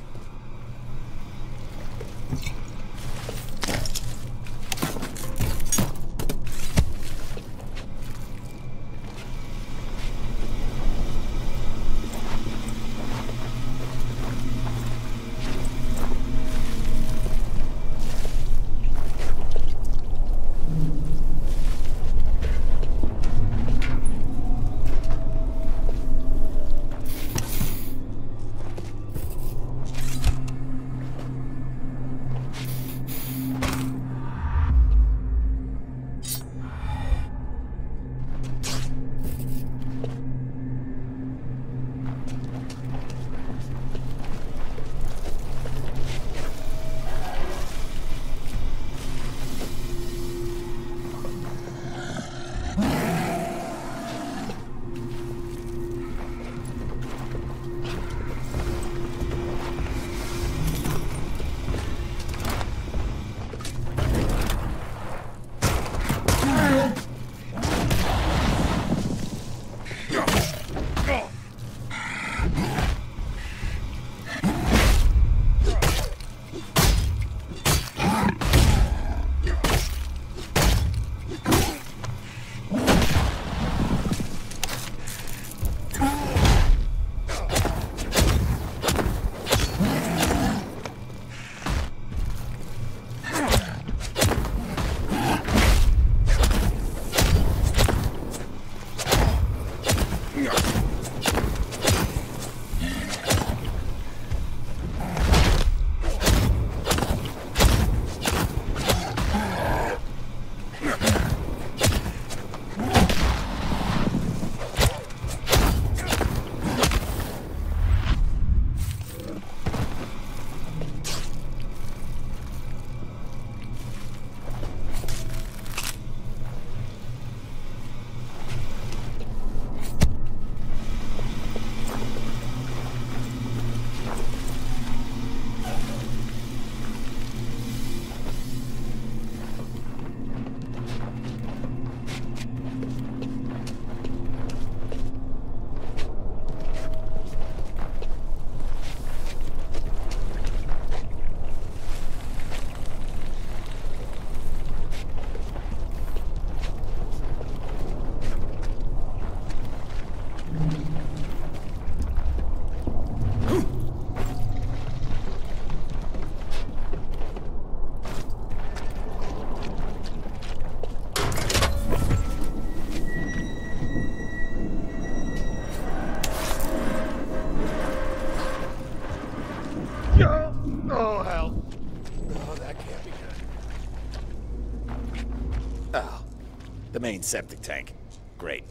The main septic tank. Great.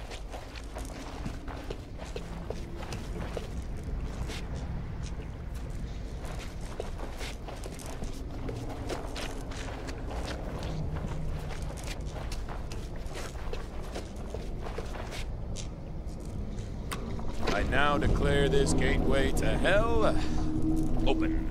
I now declare this gateway to hell open.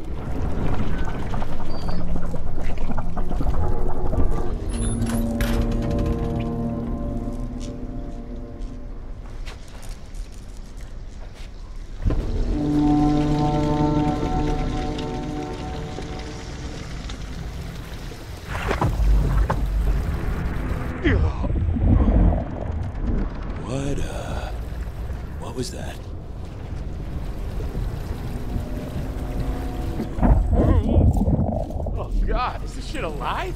What, uh... what was that? Oh, God, is this shit alive?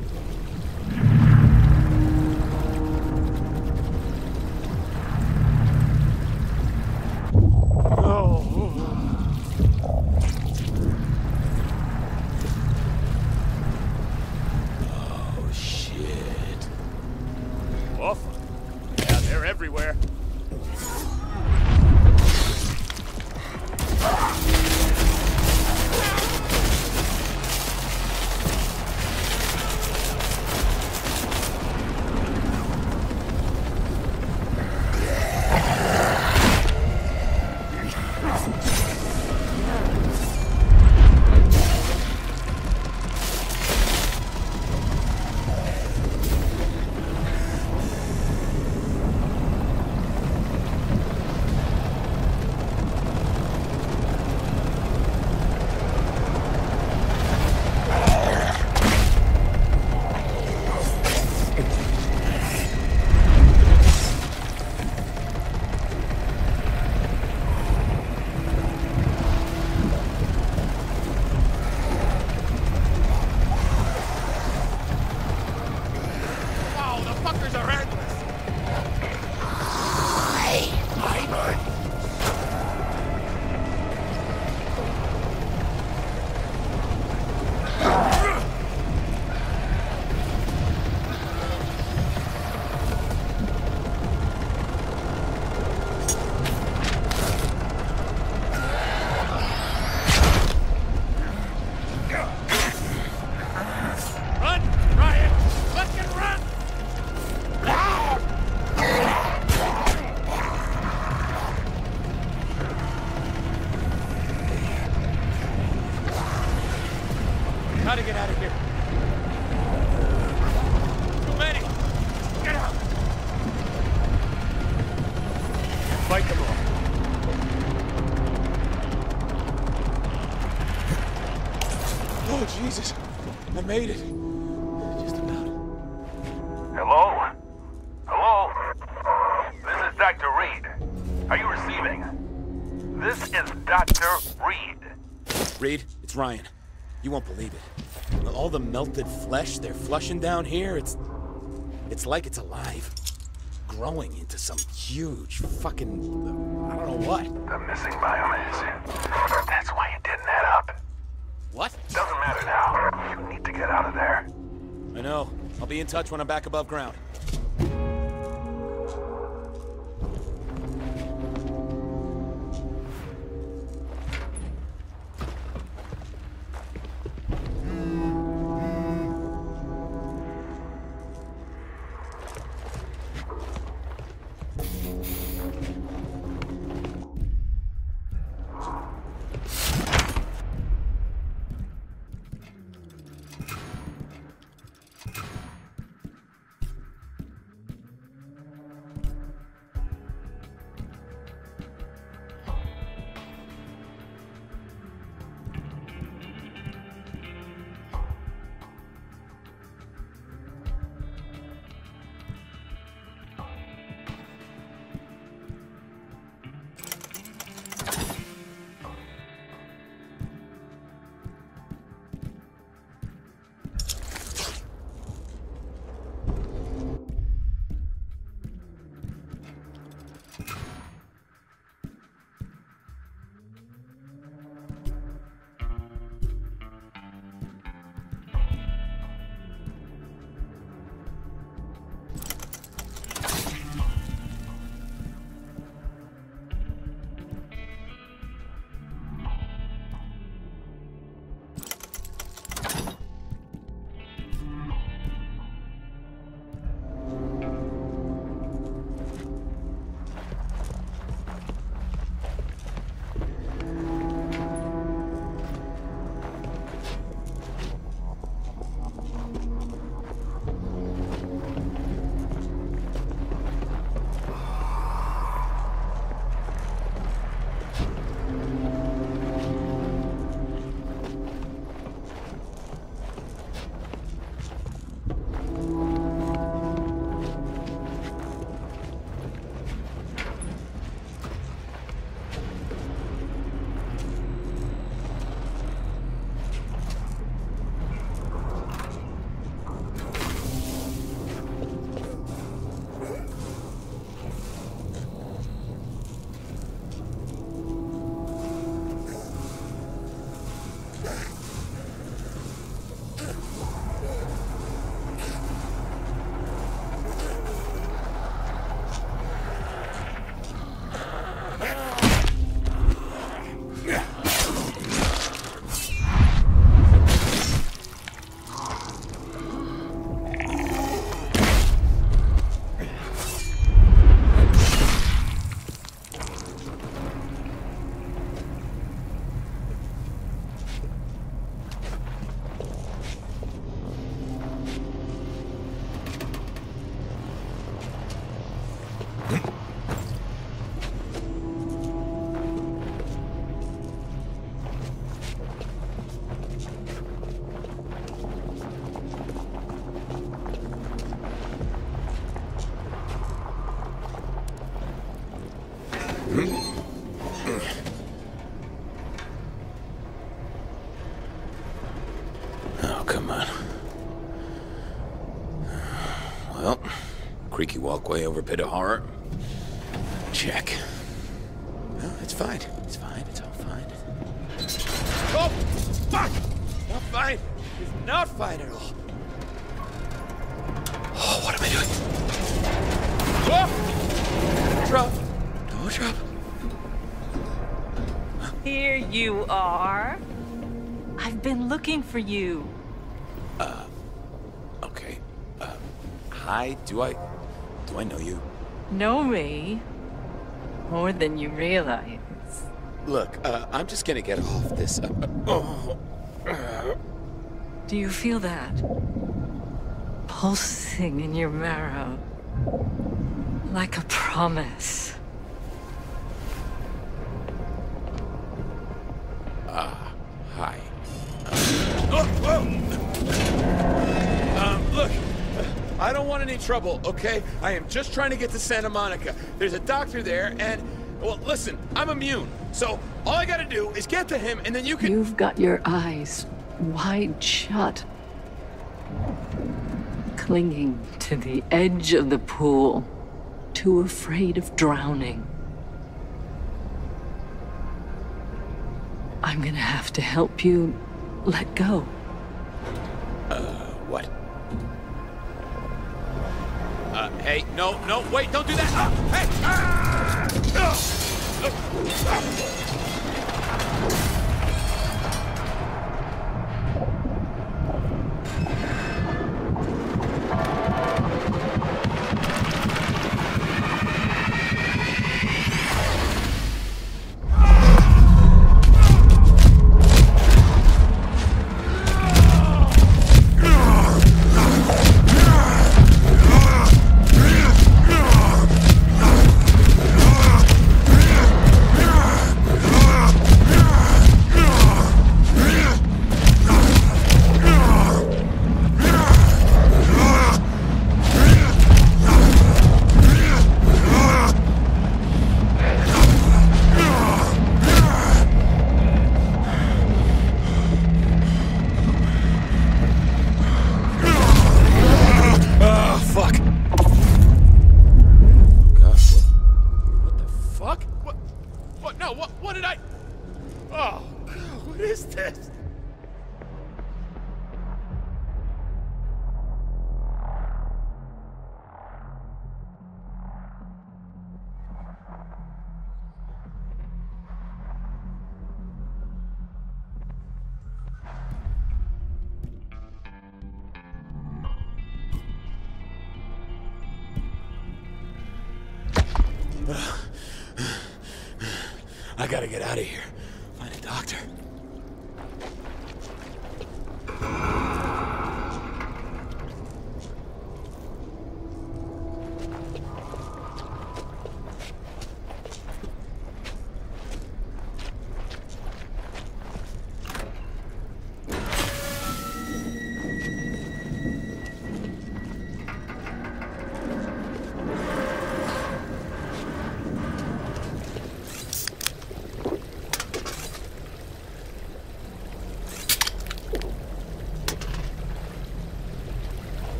Oh, shit. Awful. Yeah, they're everywhere. Gotta get out of here. Too many. Get out. Fight them all. Oh, Jesus. I made it. Just about. Hello? Hello? This is Doctor Reed. Are you receiving? This is Doctor Reed. Reed, it's Ryan. You won't believe it. All the melted flesh they're flushing down here, it's... It's like it's alive. Growing into some huge fucking... I don't know what. The missing biomass. That's why it didn't add up. What? Doesn't matter now. You need to get out of there. I know. I'll be in touch when I'm back above ground. come on. Well, creaky walkway over pit of horror. Check. No, it's fine. It's fine. It's all fine. Oh, fuck! Not fine. It's not fine at all. Oh, what am I doing? Oh! Drop. No drop. Here you are. I've been looking for you. Uh, okay. Uh, hi, do I... do I know you? Know me? More than you realize. Look, uh, I'm just gonna get off this... Uh, oh. Uh. Do you feel that? Pulsing in your marrow. Like a promise. Ah, uh, hi. Uh, oh, oh. Um, look, I don't want any trouble, okay? I am just trying to get to Santa Monica. There's a doctor there, and, well, listen, I'm immune. So all I gotta do is get to him, and then you can... You've got your eyes wide shut. Clinging to the edge of the pool. Too afraid of drowning. I'm gonna have to help you let go. Uh, what? Uh, hey, no, no, wait, don't do that! Ah, hey! Ah! Ah! Ah! I gotta get out of here. Find a doctor.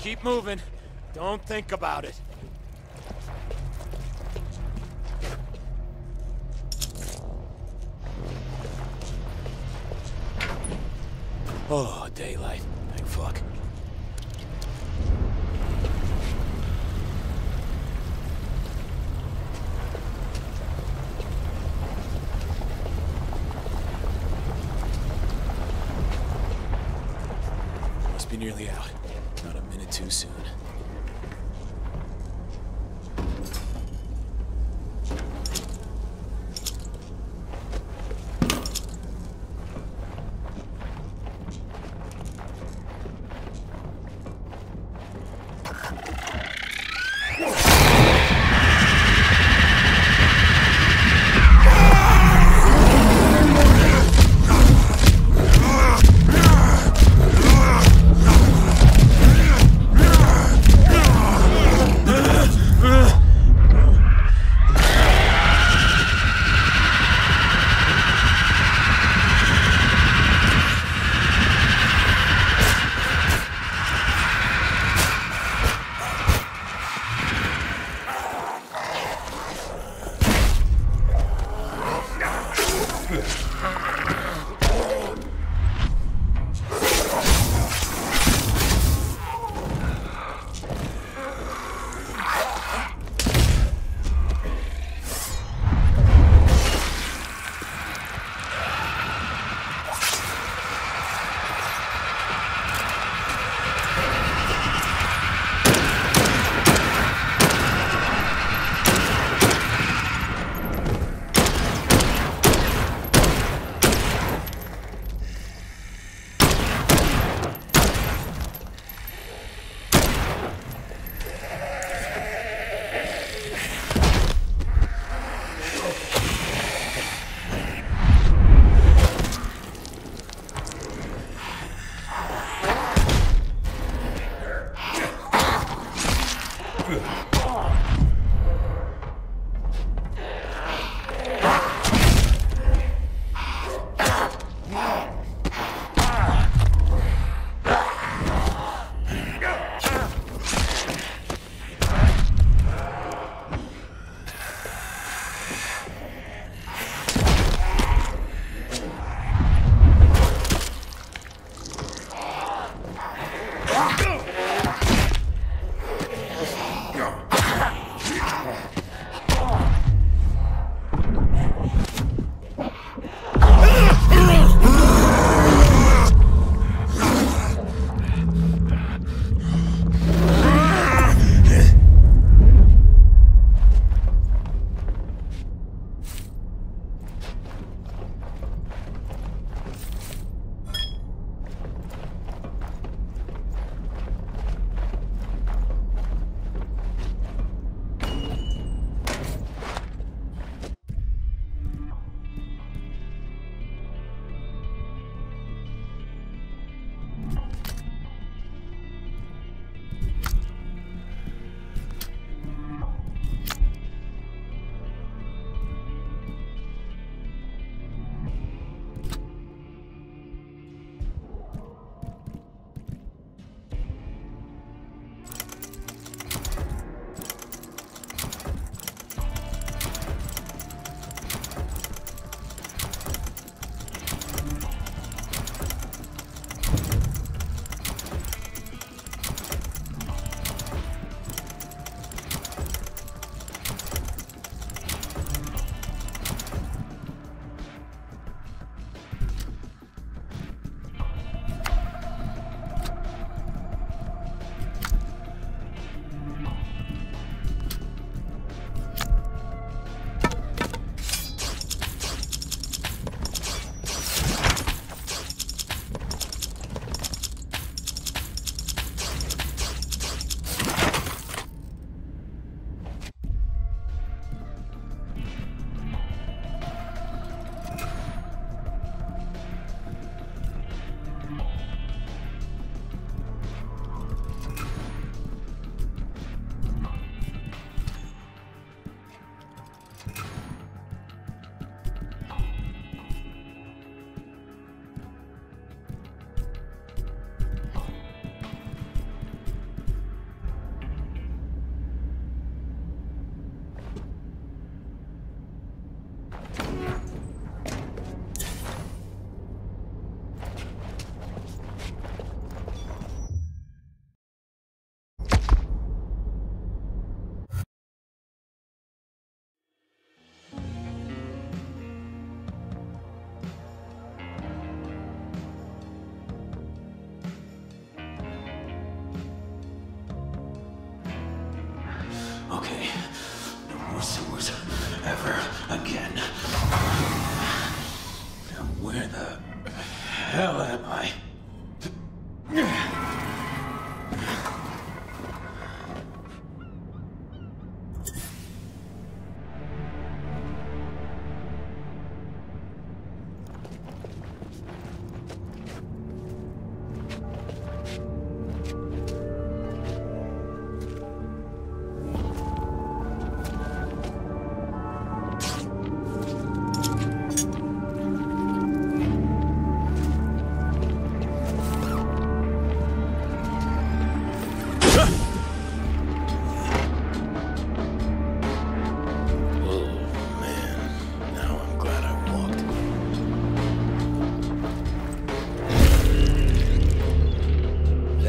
keep moving. Don't think about it. Oh, daylight. Thank fuck. Must be nearly out. Not a minute too soon.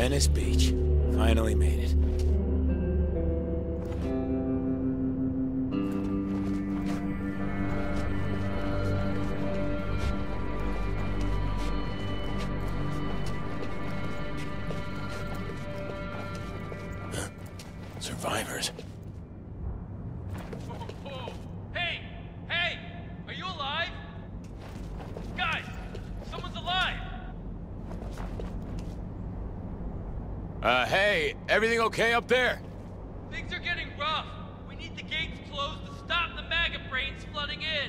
Venice Beach. Finally made it. Huh? Survivors. Hey! Hey! Are you alive? Guys! Someone's alive! Uh, hey, everything okay up there? Things are getting rough. We need the gates closed to stop the maggot brains flooding in.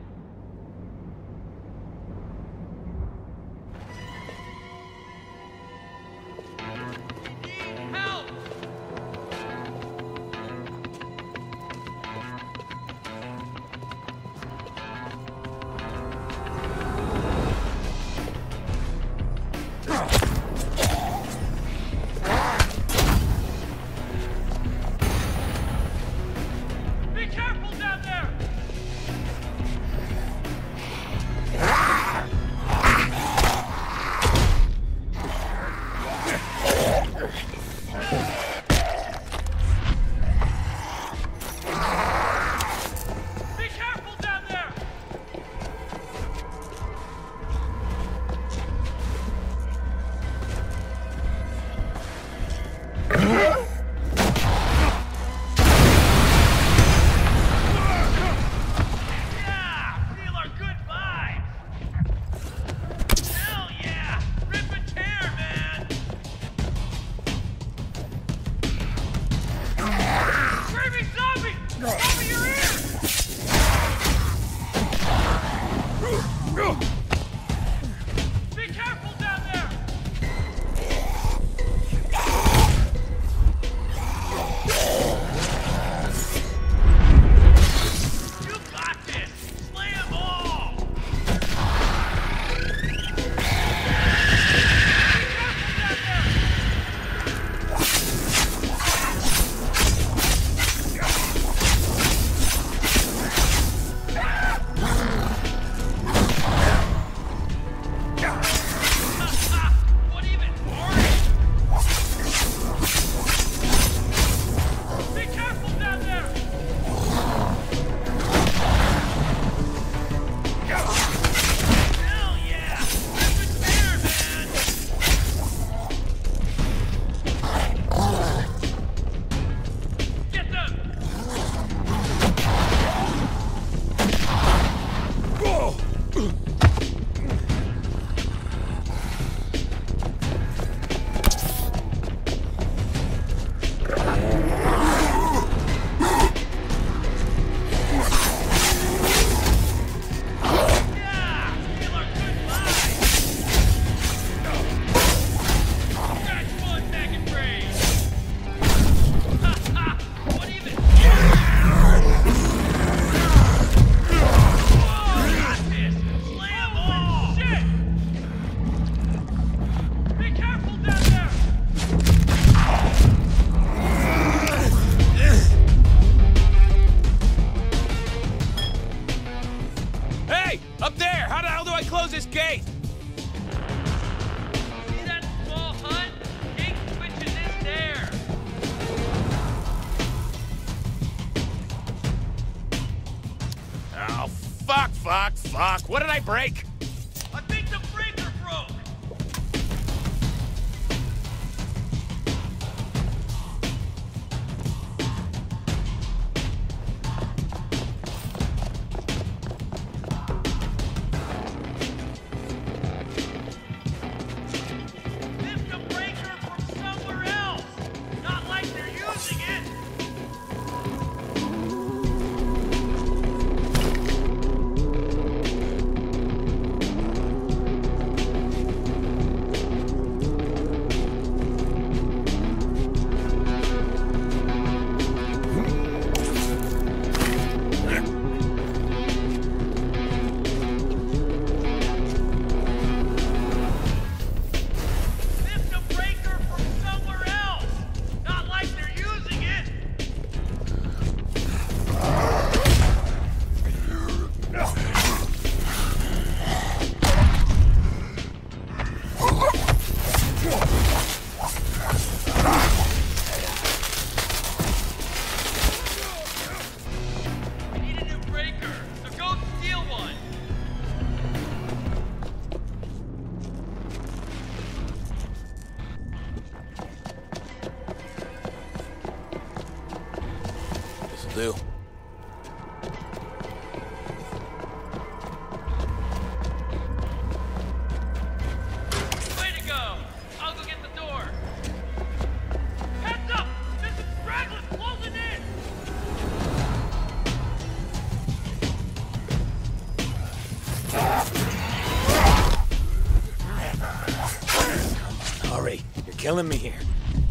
Need help! Be careful down there! Be careful down there! Yeah! Feel our good vibes! Hell yeah! Rip and tear, man! Screaming zombie! Cover your ears! Be careful down there! You got this! Slay 'em all! Be careful down there! What even? Be careful down there! Hell yeah! Rip and tear, man! Get them! Yeah! Feel our good vibes! That's one maggot brain! Ha ha! What even? Whoa! Got this! Slay 'em all! Shit! Be careful down there! Hey! Up there! How the hell do I close this gate? See that small hut? Gate switches in there. Oh, fuck, fuck, fuck. What did I break? I think the breaker broke. Lift the breaker from somewhere else. Not like they're using it. Do. Way to go! I'll go get the door. Heads up! There's some stragglers closing in! Come on, hurry. You're killing me here.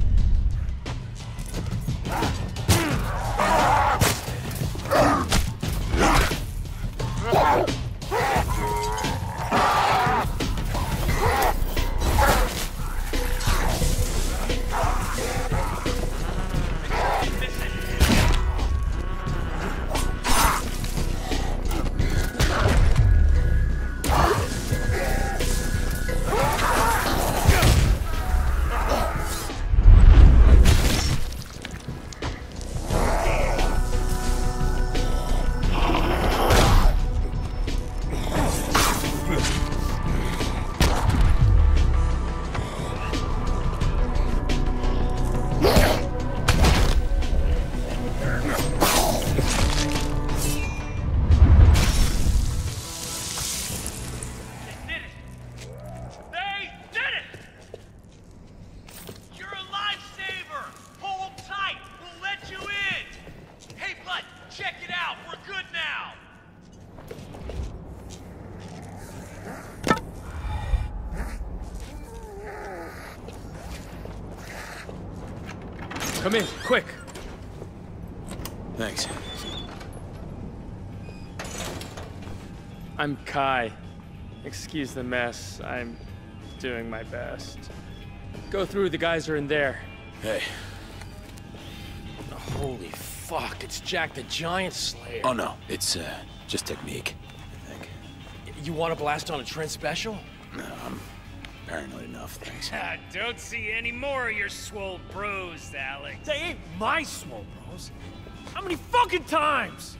Come in, quick. Thanks. I'm Kai. Excuse the mess. I'm doing my best. Go through, the guys are in there. Hey. Holy fuck, it's Jack the Giant Slayer. Oh no, it's uh, just technique, I think. You want to blast on a Trent special? No, I'm paranoid enough, thanks. Don't see any more of your swole bros, Alex. They ain't my swole bros. How many fucking times?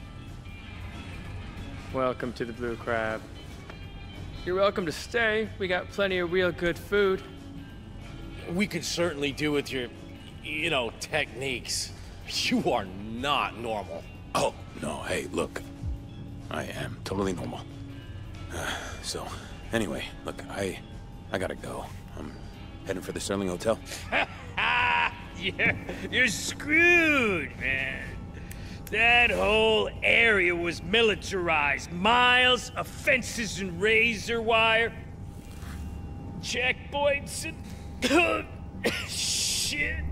Welcome to the Blue Crab. You're welcome to stay. We got plenty of real good food. We could certainly do with your, you know, techniques. You are not normal. Oh, no, hey, look. I am totally normal. Uh, so, anyway, look, I... I gotta go. I'm heading for the Sterling Hotel. you're, you're screwed, man. That whole area was militarized. Miles of fences and razor wire. Checkpoints and... shit.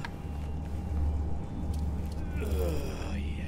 Oh, yeah.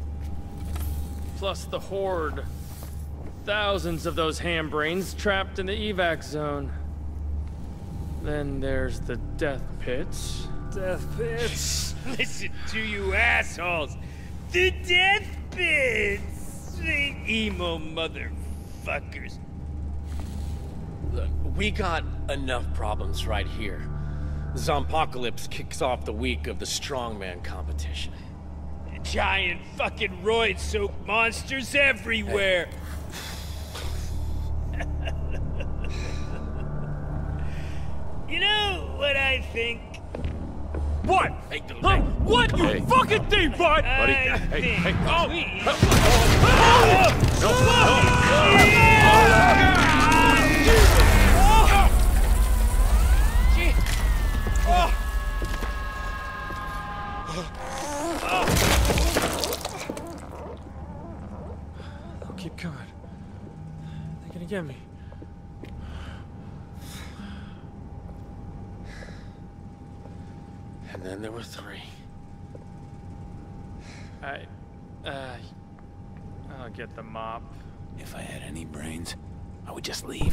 Plus the Horde. Thousands of those ham-brains trapped in the evac zone. Then there's the death pits. Death pits? Listen to you assholes. The death pits! The emo motherfuckers. Look, we got enough problems right here. The Zompocalypse kicks off the week of the strongman competition. Giant fucking roid-soaked monsters everywhere. Hey. You know what I think? What? Hey, huh? Hey. What you hey. fucking think, bud? Buddy, I hey, think hey, oh. we... Oh. Oh. No, Oh. They'll keep coming. They're gonna get me. And then there were three. I, uh, I'll get the mop. If I had any brains, I would just leave.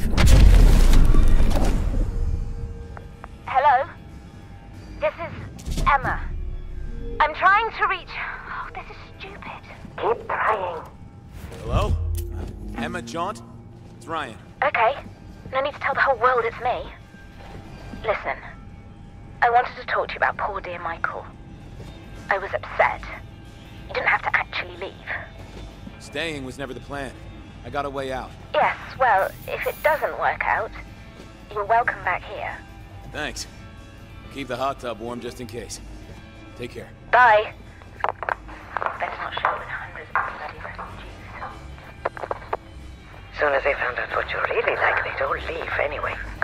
Hello? This is Emma. I'm trying to reach... Oh, this is stupid. Keep trying. Hello? Uh, Emma Jaunt? It's Ryan. Okay. No need to tell the whole world it's me. Listen. I wanted to talk to you about poor dear Michael. I was upset. You didn't have to actually leave. Staying was never the plan. I got a way out. Yes, well, if it doesn't work out, you're welcome back here. Thanks. Keep the hot tub warm just in case. Take care. Bye. Better not Soon as they found out what you're really like, they'd all leave anyway.